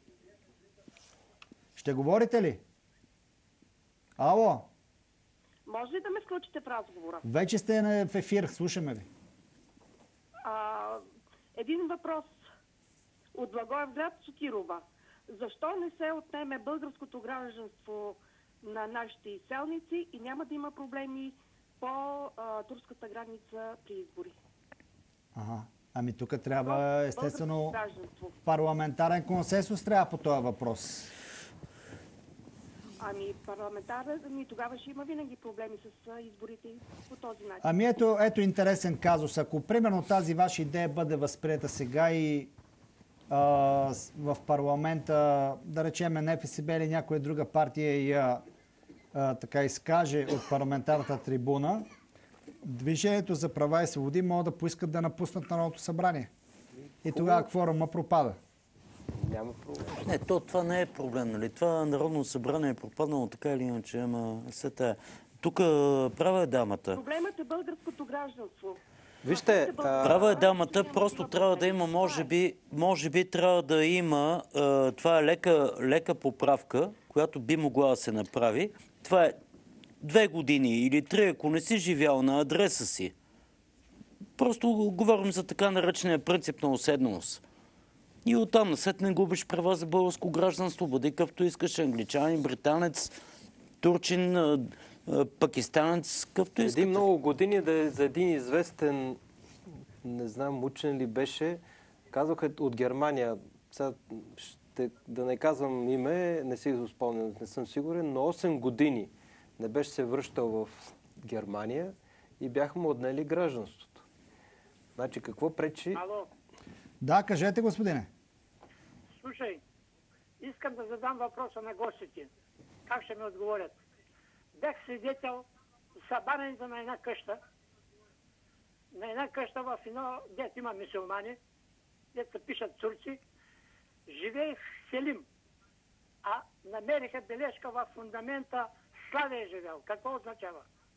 Ще говорите ли? Ало! Може ли да ме включите в разговора? Вече сте в ефир, слушаме ви. А, един въпрос. От Благоевград, Сотирова. Защо не се отнеме българското гражданство на нашите изселници и няма да има проблеми по а, турската граница при избори? Ага. Ами тук трябва, естествено, парламентарен консенсус трябва по този въпрос. Ами парламентарен, ами тогава ще има винаги проблеми с изборите по този начин. Ами ето, ето интересен казус. Ако примерно тази ваша идея бъде възприета сега и а, в парламента, да речем НФСБ или някоя друга партия я а, така изкаже от парламентарната трибуна, Движението за права и свободи могат да поискат да напуснат Народното събрание. И тогава кворума пропада. Няма проблем. Не, то, това не е проблем. Нали? Това Народно събрание е пропаднало така или иначе, ама сета. Тук права е дамата. Проблемът е българското гражданство. Вижте, а... права е дамата, просто трябва да има, може би, може би трябва да има, а, това е лека, лека поправка, която би могла да се направи. Това е две години или три, ако не си живял на адреса си. Просто говорим за така наречения принцип на уседналост. И оттам насет не губиш права за българско гражданство. Бъди какъвто искаш, англичанин, британец, турчин, пакистанец, какъвто искаш. Един много години да е за един известен, не знам, учен ли беше, казаха от Германия, сега ще, да не казвам име, не си го спомням, не съм сигурен, но осем години не беше се връщал в Германия и бяха му отнели гражданството. Значи какво пречи? Ало. Да, кажете, господине. Слушай, искам да задам въпроса на гостите. Как ще ми отговорят? Бях свидетел събарянето на една къща. На една къща в едно, дето има мюсюлмани, дето пишат турци. Живеех в Селим. А намериха бележка в фундамента Славия е живел. Какво означава?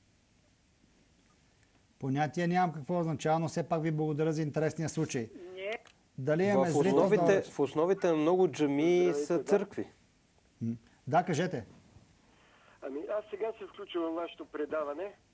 Понятие нямам какво означава, но все пак ви благодаря за интересния случай. Не. Дали имаме в, основите, в основите на много джамии са църкви. Да, кажете. аз сега се включвам в вашето предаване, е,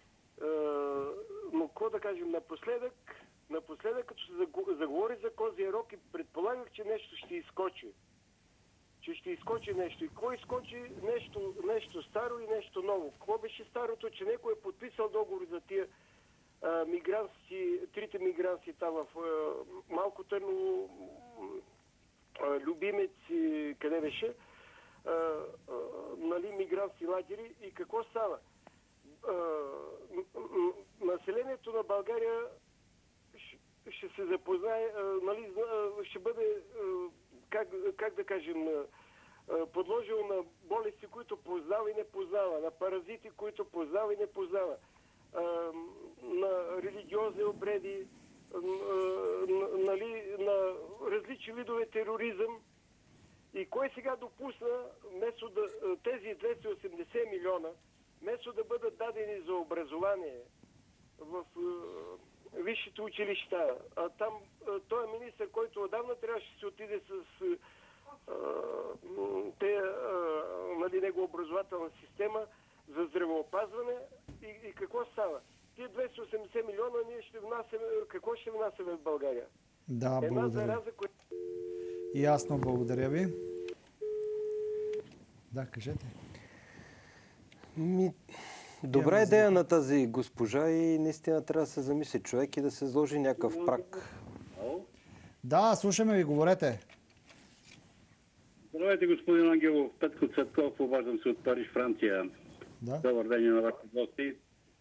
но какво да кажем, напоследък, напоследък като се заговори за Козия Рог и предполагах, че нещо ще изскочи. Че ще изскочи нещо. И какво изскочи? Нещо, нещо старо и нещо ново. Какво беше старото? Че някой е подписал договор за тия а, мигранти, трите мигранти там в а, Малко Търново, а, Любимец и къде беше? А, а, нали, мигрантски лагери. И какво става? А, населението на България ще, ще се запознае, а, нали, ще бъде... А, Как, как да кажем, подложил на болести, които познава и не познава, на паразити, които познава и не познава, на религиозни обреди, нали, на различни видове тероризъм. И кой сега допусна, вместо да, тези двеста и осемдесет милиона, вместо да бъдат дадени за образование в висшите училища, а там той е министър, който отдавна трябваше да се отиде с а, те, а, нали, него образователна система за здравеопазване и, и какво става? Тие двеста и осемдесет милиона ние ще внасяме, какво ще внасяме в България? Да, Една благодаря. зараза, която... Ясно, благодаря ви. Да, кажете. Ми... Добра идея на тази госпожа и наистина трябва да се замисли човек и да се сложи някакъв прак. Да, слушаме ви, говорете. Здравейте, господин Ангелов. Петко Цветков, обаждам се от Париж, Франция. Да. Добър ден на вашите гости.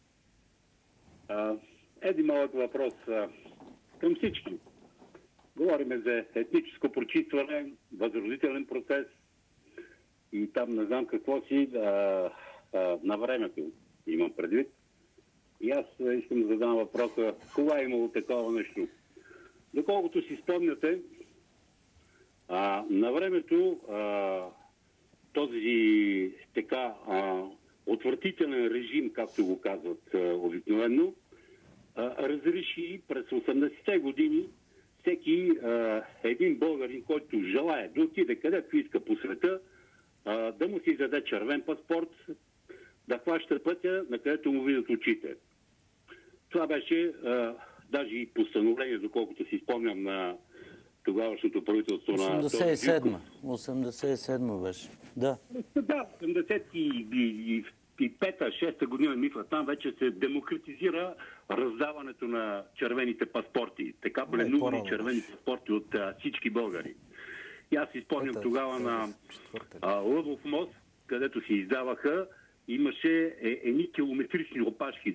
Един малък въпрос а, към всички. Говориме за етническо прочистване, възродителен процес и там не знам какво си а, а, на времето имам предвид. И аз искам да задам въпроса, кога е имало такова нещо? Доколкото си спомняте, а, на времето а, този така а, отвратителен режим, както го казват а, обикновено, а, разреши през осемдесетте години всеки а, един българин, който желае да отиде където иска по света, а, да му си издаде червен паспорт, да хваща пътя, на където му видят очите. Това беше а, даже и постановление, доколкото си спомням, на тогавашното правителство на... осемдесет и седма. осемдесет и седма беше. Да. Да, осемдесет и пета шеста година, мисля, там вече се демократизира раздаването на червените паспорти. Така бленувани червени паспорти от а, всички българи. И аз си спомням Ета, тогава на а, Лъвов мост, където се издаваха, имаше е, едни километрични опашки.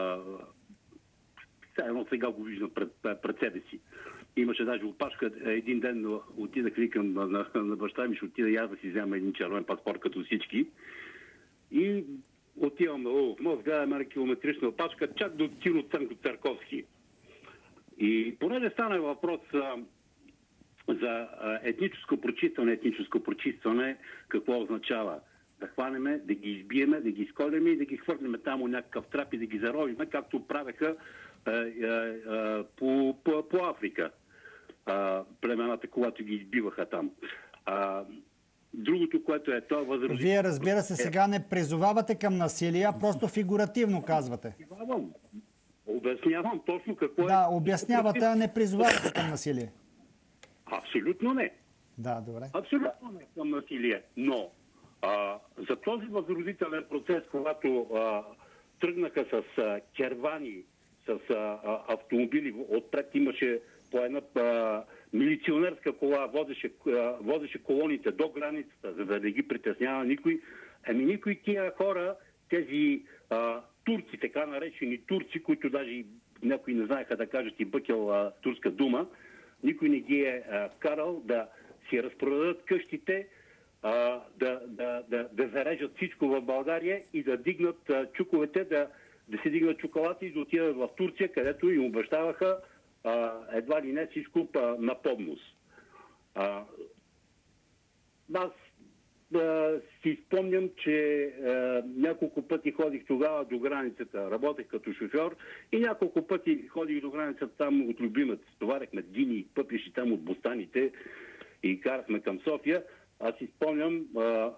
Едно сега го виждам пред, пред себе си. Имаше даже опашка. Един ден отидах, викам на, на, на баща ми, ще отида и аз да си взема един червен паспорт като всички. И отивам на Лъвов мост, гледам една километрична опашка, чак до Тино Цанко Църковски. И понеже стана въпрос а, за а, етническо прочистване, етническо прочистване, какво означава? Да хванеме, да ги избиеме, да ги изколеме и да ги хвърлиме там у някакъв трап и да ги заровиме, както правеха а, а, а, по, по, по Африка. А, племената, когато ги избиваха там. А, другото, което е това възрази... Вие, разбира се, сега не призовавате към насилие, а просто фигуративно казвате. Обяснявам точно какво е... Да, обяснявате, а не призовавате към насилие. Абсолютно не. Да, добре. Абсолютно не към насилие. Но а, за този възродителен процес, когато а, тръгнаха с а, кервани, с а, а, автомобили, отпред имаше по една а, милиционерска кола, водеше, а, водеше колоните до границата, за да не ги притеснява никой. Ами никой тия хора, тези а, турци, така наречени турци, които даже някои не знаеха да кажат и бъкел а, турска дума, никой не ги е а, карал да си разпродадат къщите, а, да, да, да, да зарежат всичко в България и да дигнат а, чуковете, да, да се дигнат чоколата и да отидат в Турция, където им обещаваха а, едва ли не всичко а, на поднос. А, аз а, си спомням, че а, няколко пъти ходих тогава до границата, работех като шофьор и няколко пъти ходих до границата там от Любимец. Товарехме дини и пъпиши там от Бостаните и карахме към София. Аз си спомням, а,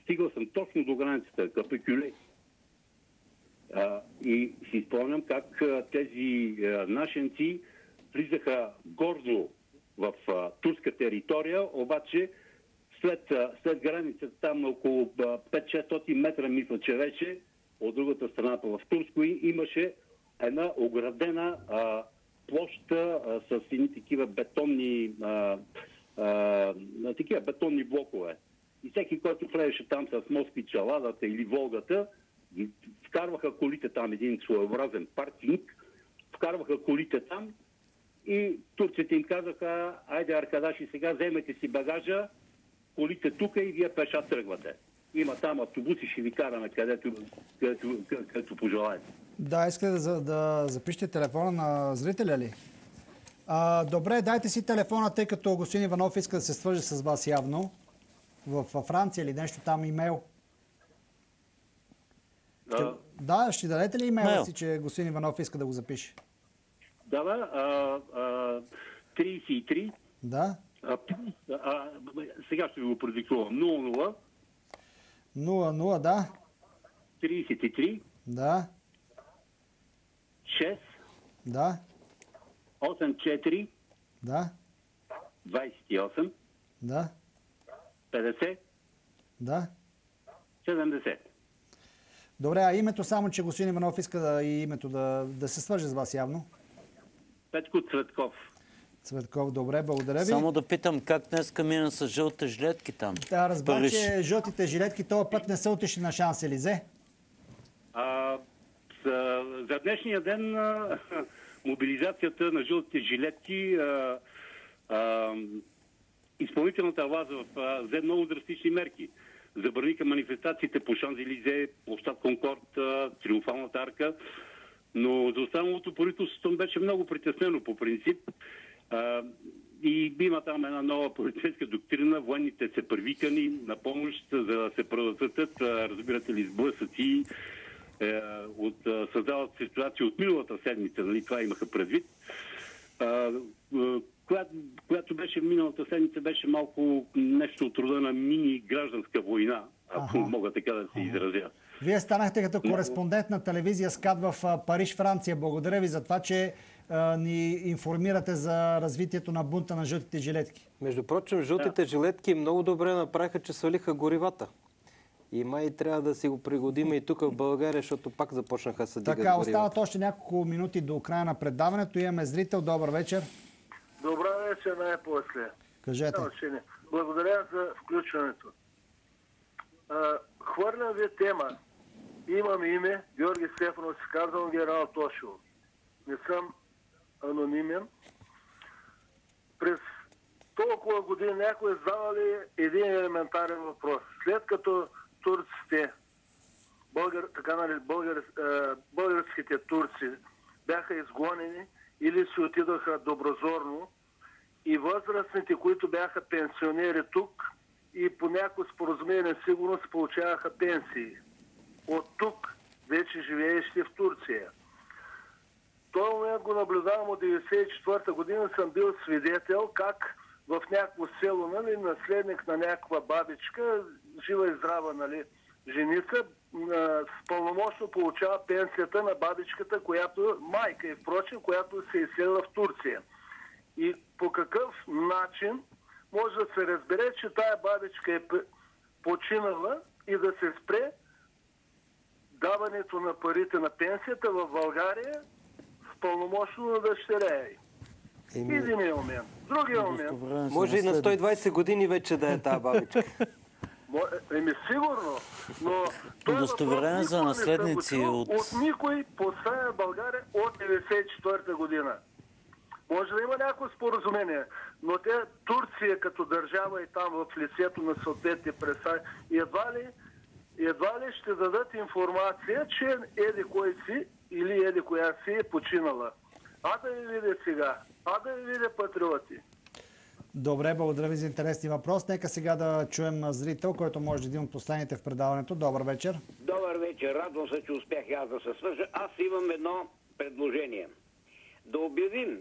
стигал съм точно до границата, Капекюле. А, и си спомням как а, тези а, нашенци влизаха гордо в а, турска територия, обаче след, а, след границата там на около пет-шестстотин метра, мисля, че вече от другата страна в Турско имаше една оградена а, площа а, с едни такива бетонни а, а, такива бетонни блокове. И всеки, който влезеше там с Москвича, Ладата или Волгата, вкарваха колите там, един своеобразен паркинг, вкарваха колите там и турците им казаха: айде, аркадаши, сега вземете си багажа, колите тук и вие пеша тръгвате. Има там автобуси, ще ви караме където, където, където пожелаете. Да, искате да, да запишете телефона на зрителя ли? А, добре, дайте си телефона, тъй като господин Иванов иска да се свърже с вас явно. В Франция или нещо там, имейл. Да, ще, да, ще дадете ли имейла Мейл. си, че господин Иванов иска да го запише? Да, да. А, а, тридесет и три. Да. А, а, сега ще ви го продиктувам. нула нула. нула нула, да. тридесет и три. Да. шест. Да. осем четири. Да. двадесет и осем. Да. петдесет. Да. седемдесет. Добре, а името само, че господин Иванов иска да, и името да, да се свърже с вас явно. Петко Цветков. Цветков, добре, благодаря ви. Само да питам, как днеска мина с жълте жилетки там? Да, разбрах, Париж. че жълтите жилетки този път не са отишли на Шанс-Елизе. А, за, за днешния ден а, мобилизацията на жълтите жилетки, а, а, изпълнителната власт а, взе много драстични мерки. Забраниха манифестациите по Шанс-Елизе, площад Конкорд, а, Триумфалната арка, но за останалото правителството беше много притеснено по принцип. А, и има там една нова полицейска доктрина, военните са привикани на помощ, за да се предотвратят, разбирате ли, сблъсъци е, от а, създалата ситуация от миналата седмица, нали, това имаха предвид. А, която, която беше миналата седмица, беше малко нещо от рода на мини гражданска война, ако ага. мога така да се изразя. Вие станахте като кореспондент на телевизия СКАТ в Париж, Франция. Благодаря ви за това, че а, ни информирате за развитието на бунта на жълтите жилетки. Между прочим, жълтите да. жилетки много добре направиха, че свалиха горивата. И май трябва да си го пригодим и тук в България, защото пак започнаха да се дигат Така, горивата. остават още няколко минути до края на предаването. Имаме зрител. Добър вечер. Добра вечер, най-после. Кажете. Благодаря за включването. А, хвърлям ви тема. Имам име, Георги Стефанов, се казвам генерал Тошево. Не съм анонимен. През толкова години някой задава ли един елементарен въпрос. След като турците, българ, така нали, българ, българските турци бяха изгонени или си отидоха доброзорно и възрастните, които бяха пенсионери тук и по някакво споразумение сигурност получаваха пенсии. От тук вече живеещи в Турция. Той момент го наблюдавам от деветдесет и четвърта година, съм бил свидетел как в някакво село, нали, наследник на някаква бабичка, жива и здрава, нали, женица, с пълномощно получава пенсията на бабичката, която майка и впрочем, която се изселила в Турция. И по какъв начин може да се разбере, че тая бабичка е починала и да се спре даването на парите на пенсията в България с пълномощно на дъщеря й. Еми... Единия момент. Другия момент. Може и на сто и двадесет години вече да е тази бабичка. Еми сигурно, но удостоверение за наследници от... от никой поставя България от деветдесет и четвърта година. Може да има някакво споразумение, но те Турция като държава и там в лицето на съответните представи, едва ли, едва ли ще дадат информация, че еди кой си или еди коя си е починала. А да ви видя сега, а да ви видя патриоти. Добре, благодаря ви за интересни въпрос. Нека сега да чуем зрител, който може да е един от последните в предаването. Добър вечер. Добър вечер. Радвам се, че успях и аз да се свържа. Аз имам едно предложение. Да обявим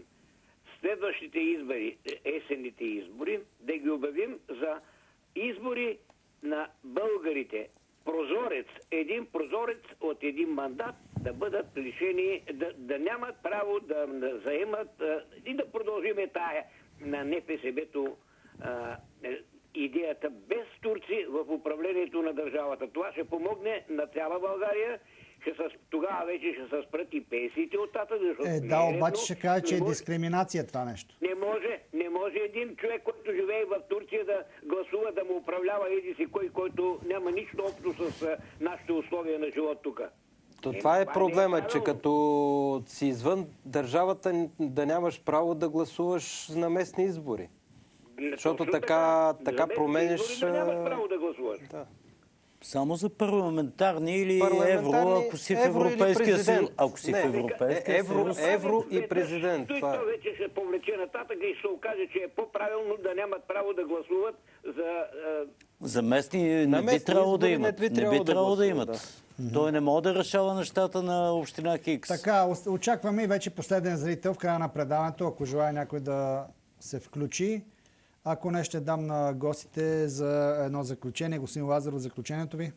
следващите избори, есенните избори, да ги обявим за избори на българите прозорец, един прозорец от един мандат да бъдат лишени, да, да нямат право да, да заемат а, и да продължиме тая на НФСБ-то а, идеята без турци в управлението на държавата. Това ще помогне на цяла България. Ще с... Тогава вече ще се спрат и пенсиите от тата, защото Е, да, обаче ще кажа, че е може... дискриминация това нещо. Не може, не може един човек, който живее в Турция, да гласува да му управлява еди си кой, който няма нищо общо с нашите условия на живот тук. То това е проблема, че като си извън държавата да нямаш право да гласуваш на местни избори. Защото така, така промениш... Да нямаш право да гласуваш. Да. Само за парламентарни или Парламентарни, евро, ако си в евро Европейския съюз. Ако си Не, в Европейския евро, съюз. евро и президент. Той, Това е. той вече ще повлече нататък и ще се окаже, че е по-правилно да нямат право да гласуват за... За местни не На би местни трябвало да избори имат. не би Не трябвало би да трябвало да гласуват, имат. Той не може да решава нещата на община Хикс. Така, очакваме и вече последен зрител в края на предаването, ако желая някой да се включи. Ако не, ще дам на гостите за едно заключение. Господин Лазаров, заключението ви?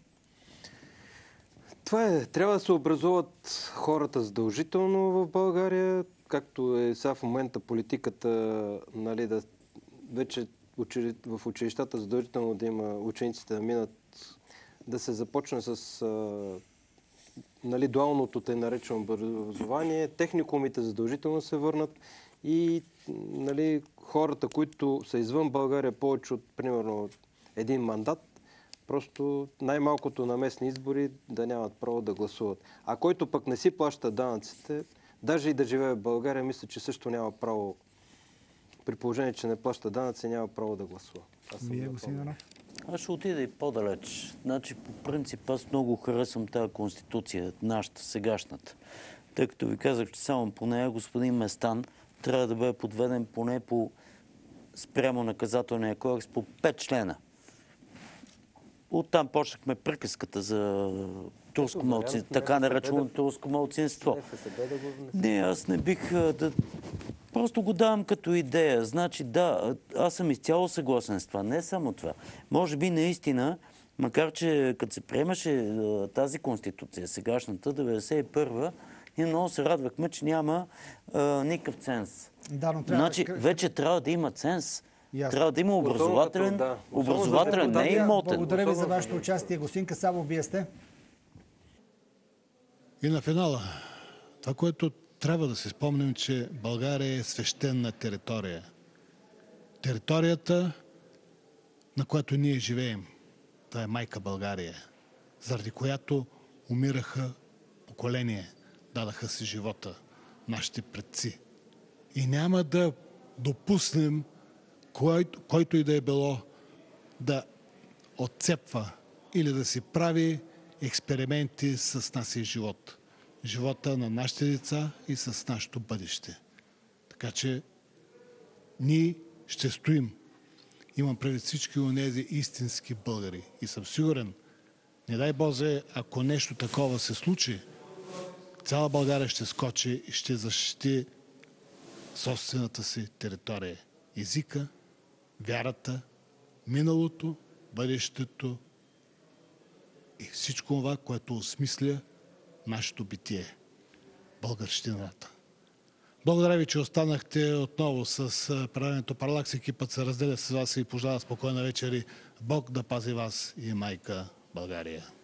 Това е. Трябва да се образуват хората задължително в България, както е сега в момента политиката, нали, да вече учили, в училищата задължително да има учениците да минат, да се започне с а, нали, дуалното тъй наречено образование, техникумите задължително се върнат и нали, хората, които са извън България повече от примерно един мандат, просто най-малкото на местни избори да нямат право да гласуват. А който пък не си плаща данъците, даже и да живее в България, мисля, че също няма право, при положение, че не плаща данъци, няма право да гласува. Вие, господин Янов? Аз ще отида и по-далеч. Значи, по принцип, аз много харесвам тази конституция, нашата, сегашната. Тъй като ви казах, че само по нея господин Местан трябва да бъде подведен поне по спрямо наказателния кодекс по пет члена. Оттам почнахме приказката за турско малцинство, така наречено турско малцинство. Не, аз не бих да... Просто го давам като идея. Значи да, аз съм изцяло съгласен с това. Не само това. Може би наистина, макар че като се приемаше тази конституция, сегашната, деветдесет и първа, ние много се радвахме, че няма а, никакъв ценз. Да, но трябва... Значи вече трябва да има ценз. Ясно. Трябва да има образователен, да. образователен, не имотен. Благодаря ви за вашето участие. Господин Касабов, вие сте. И на финала, това, което трябва да се спомним, че България е свещена територия. Територията, на която ние живеем, това е майка България, заради която умираха поколения, дадаха си живота нашите предци. И няма да допуснем който, който и да е било да отцепва или да си прави експерименти с нашия живот. Живота на нашите деца и с нашето бъдеще. Така че ние ще стоим. Имам предвид всички онези истински българи. И съм сигурен, не дай Боже, ако нещо такова се случи, цяла България ще скочи и ще защити собствената си територия. Езика, вярата, миналото, бъдещето и всичко това, което осмисля нашето битие. Българщината. Благодаря ви, че останахте отново с предаването Паралакс. Екипът се разделя с вас и пожелава спокойна вечер. Бог да пази вас и майка България.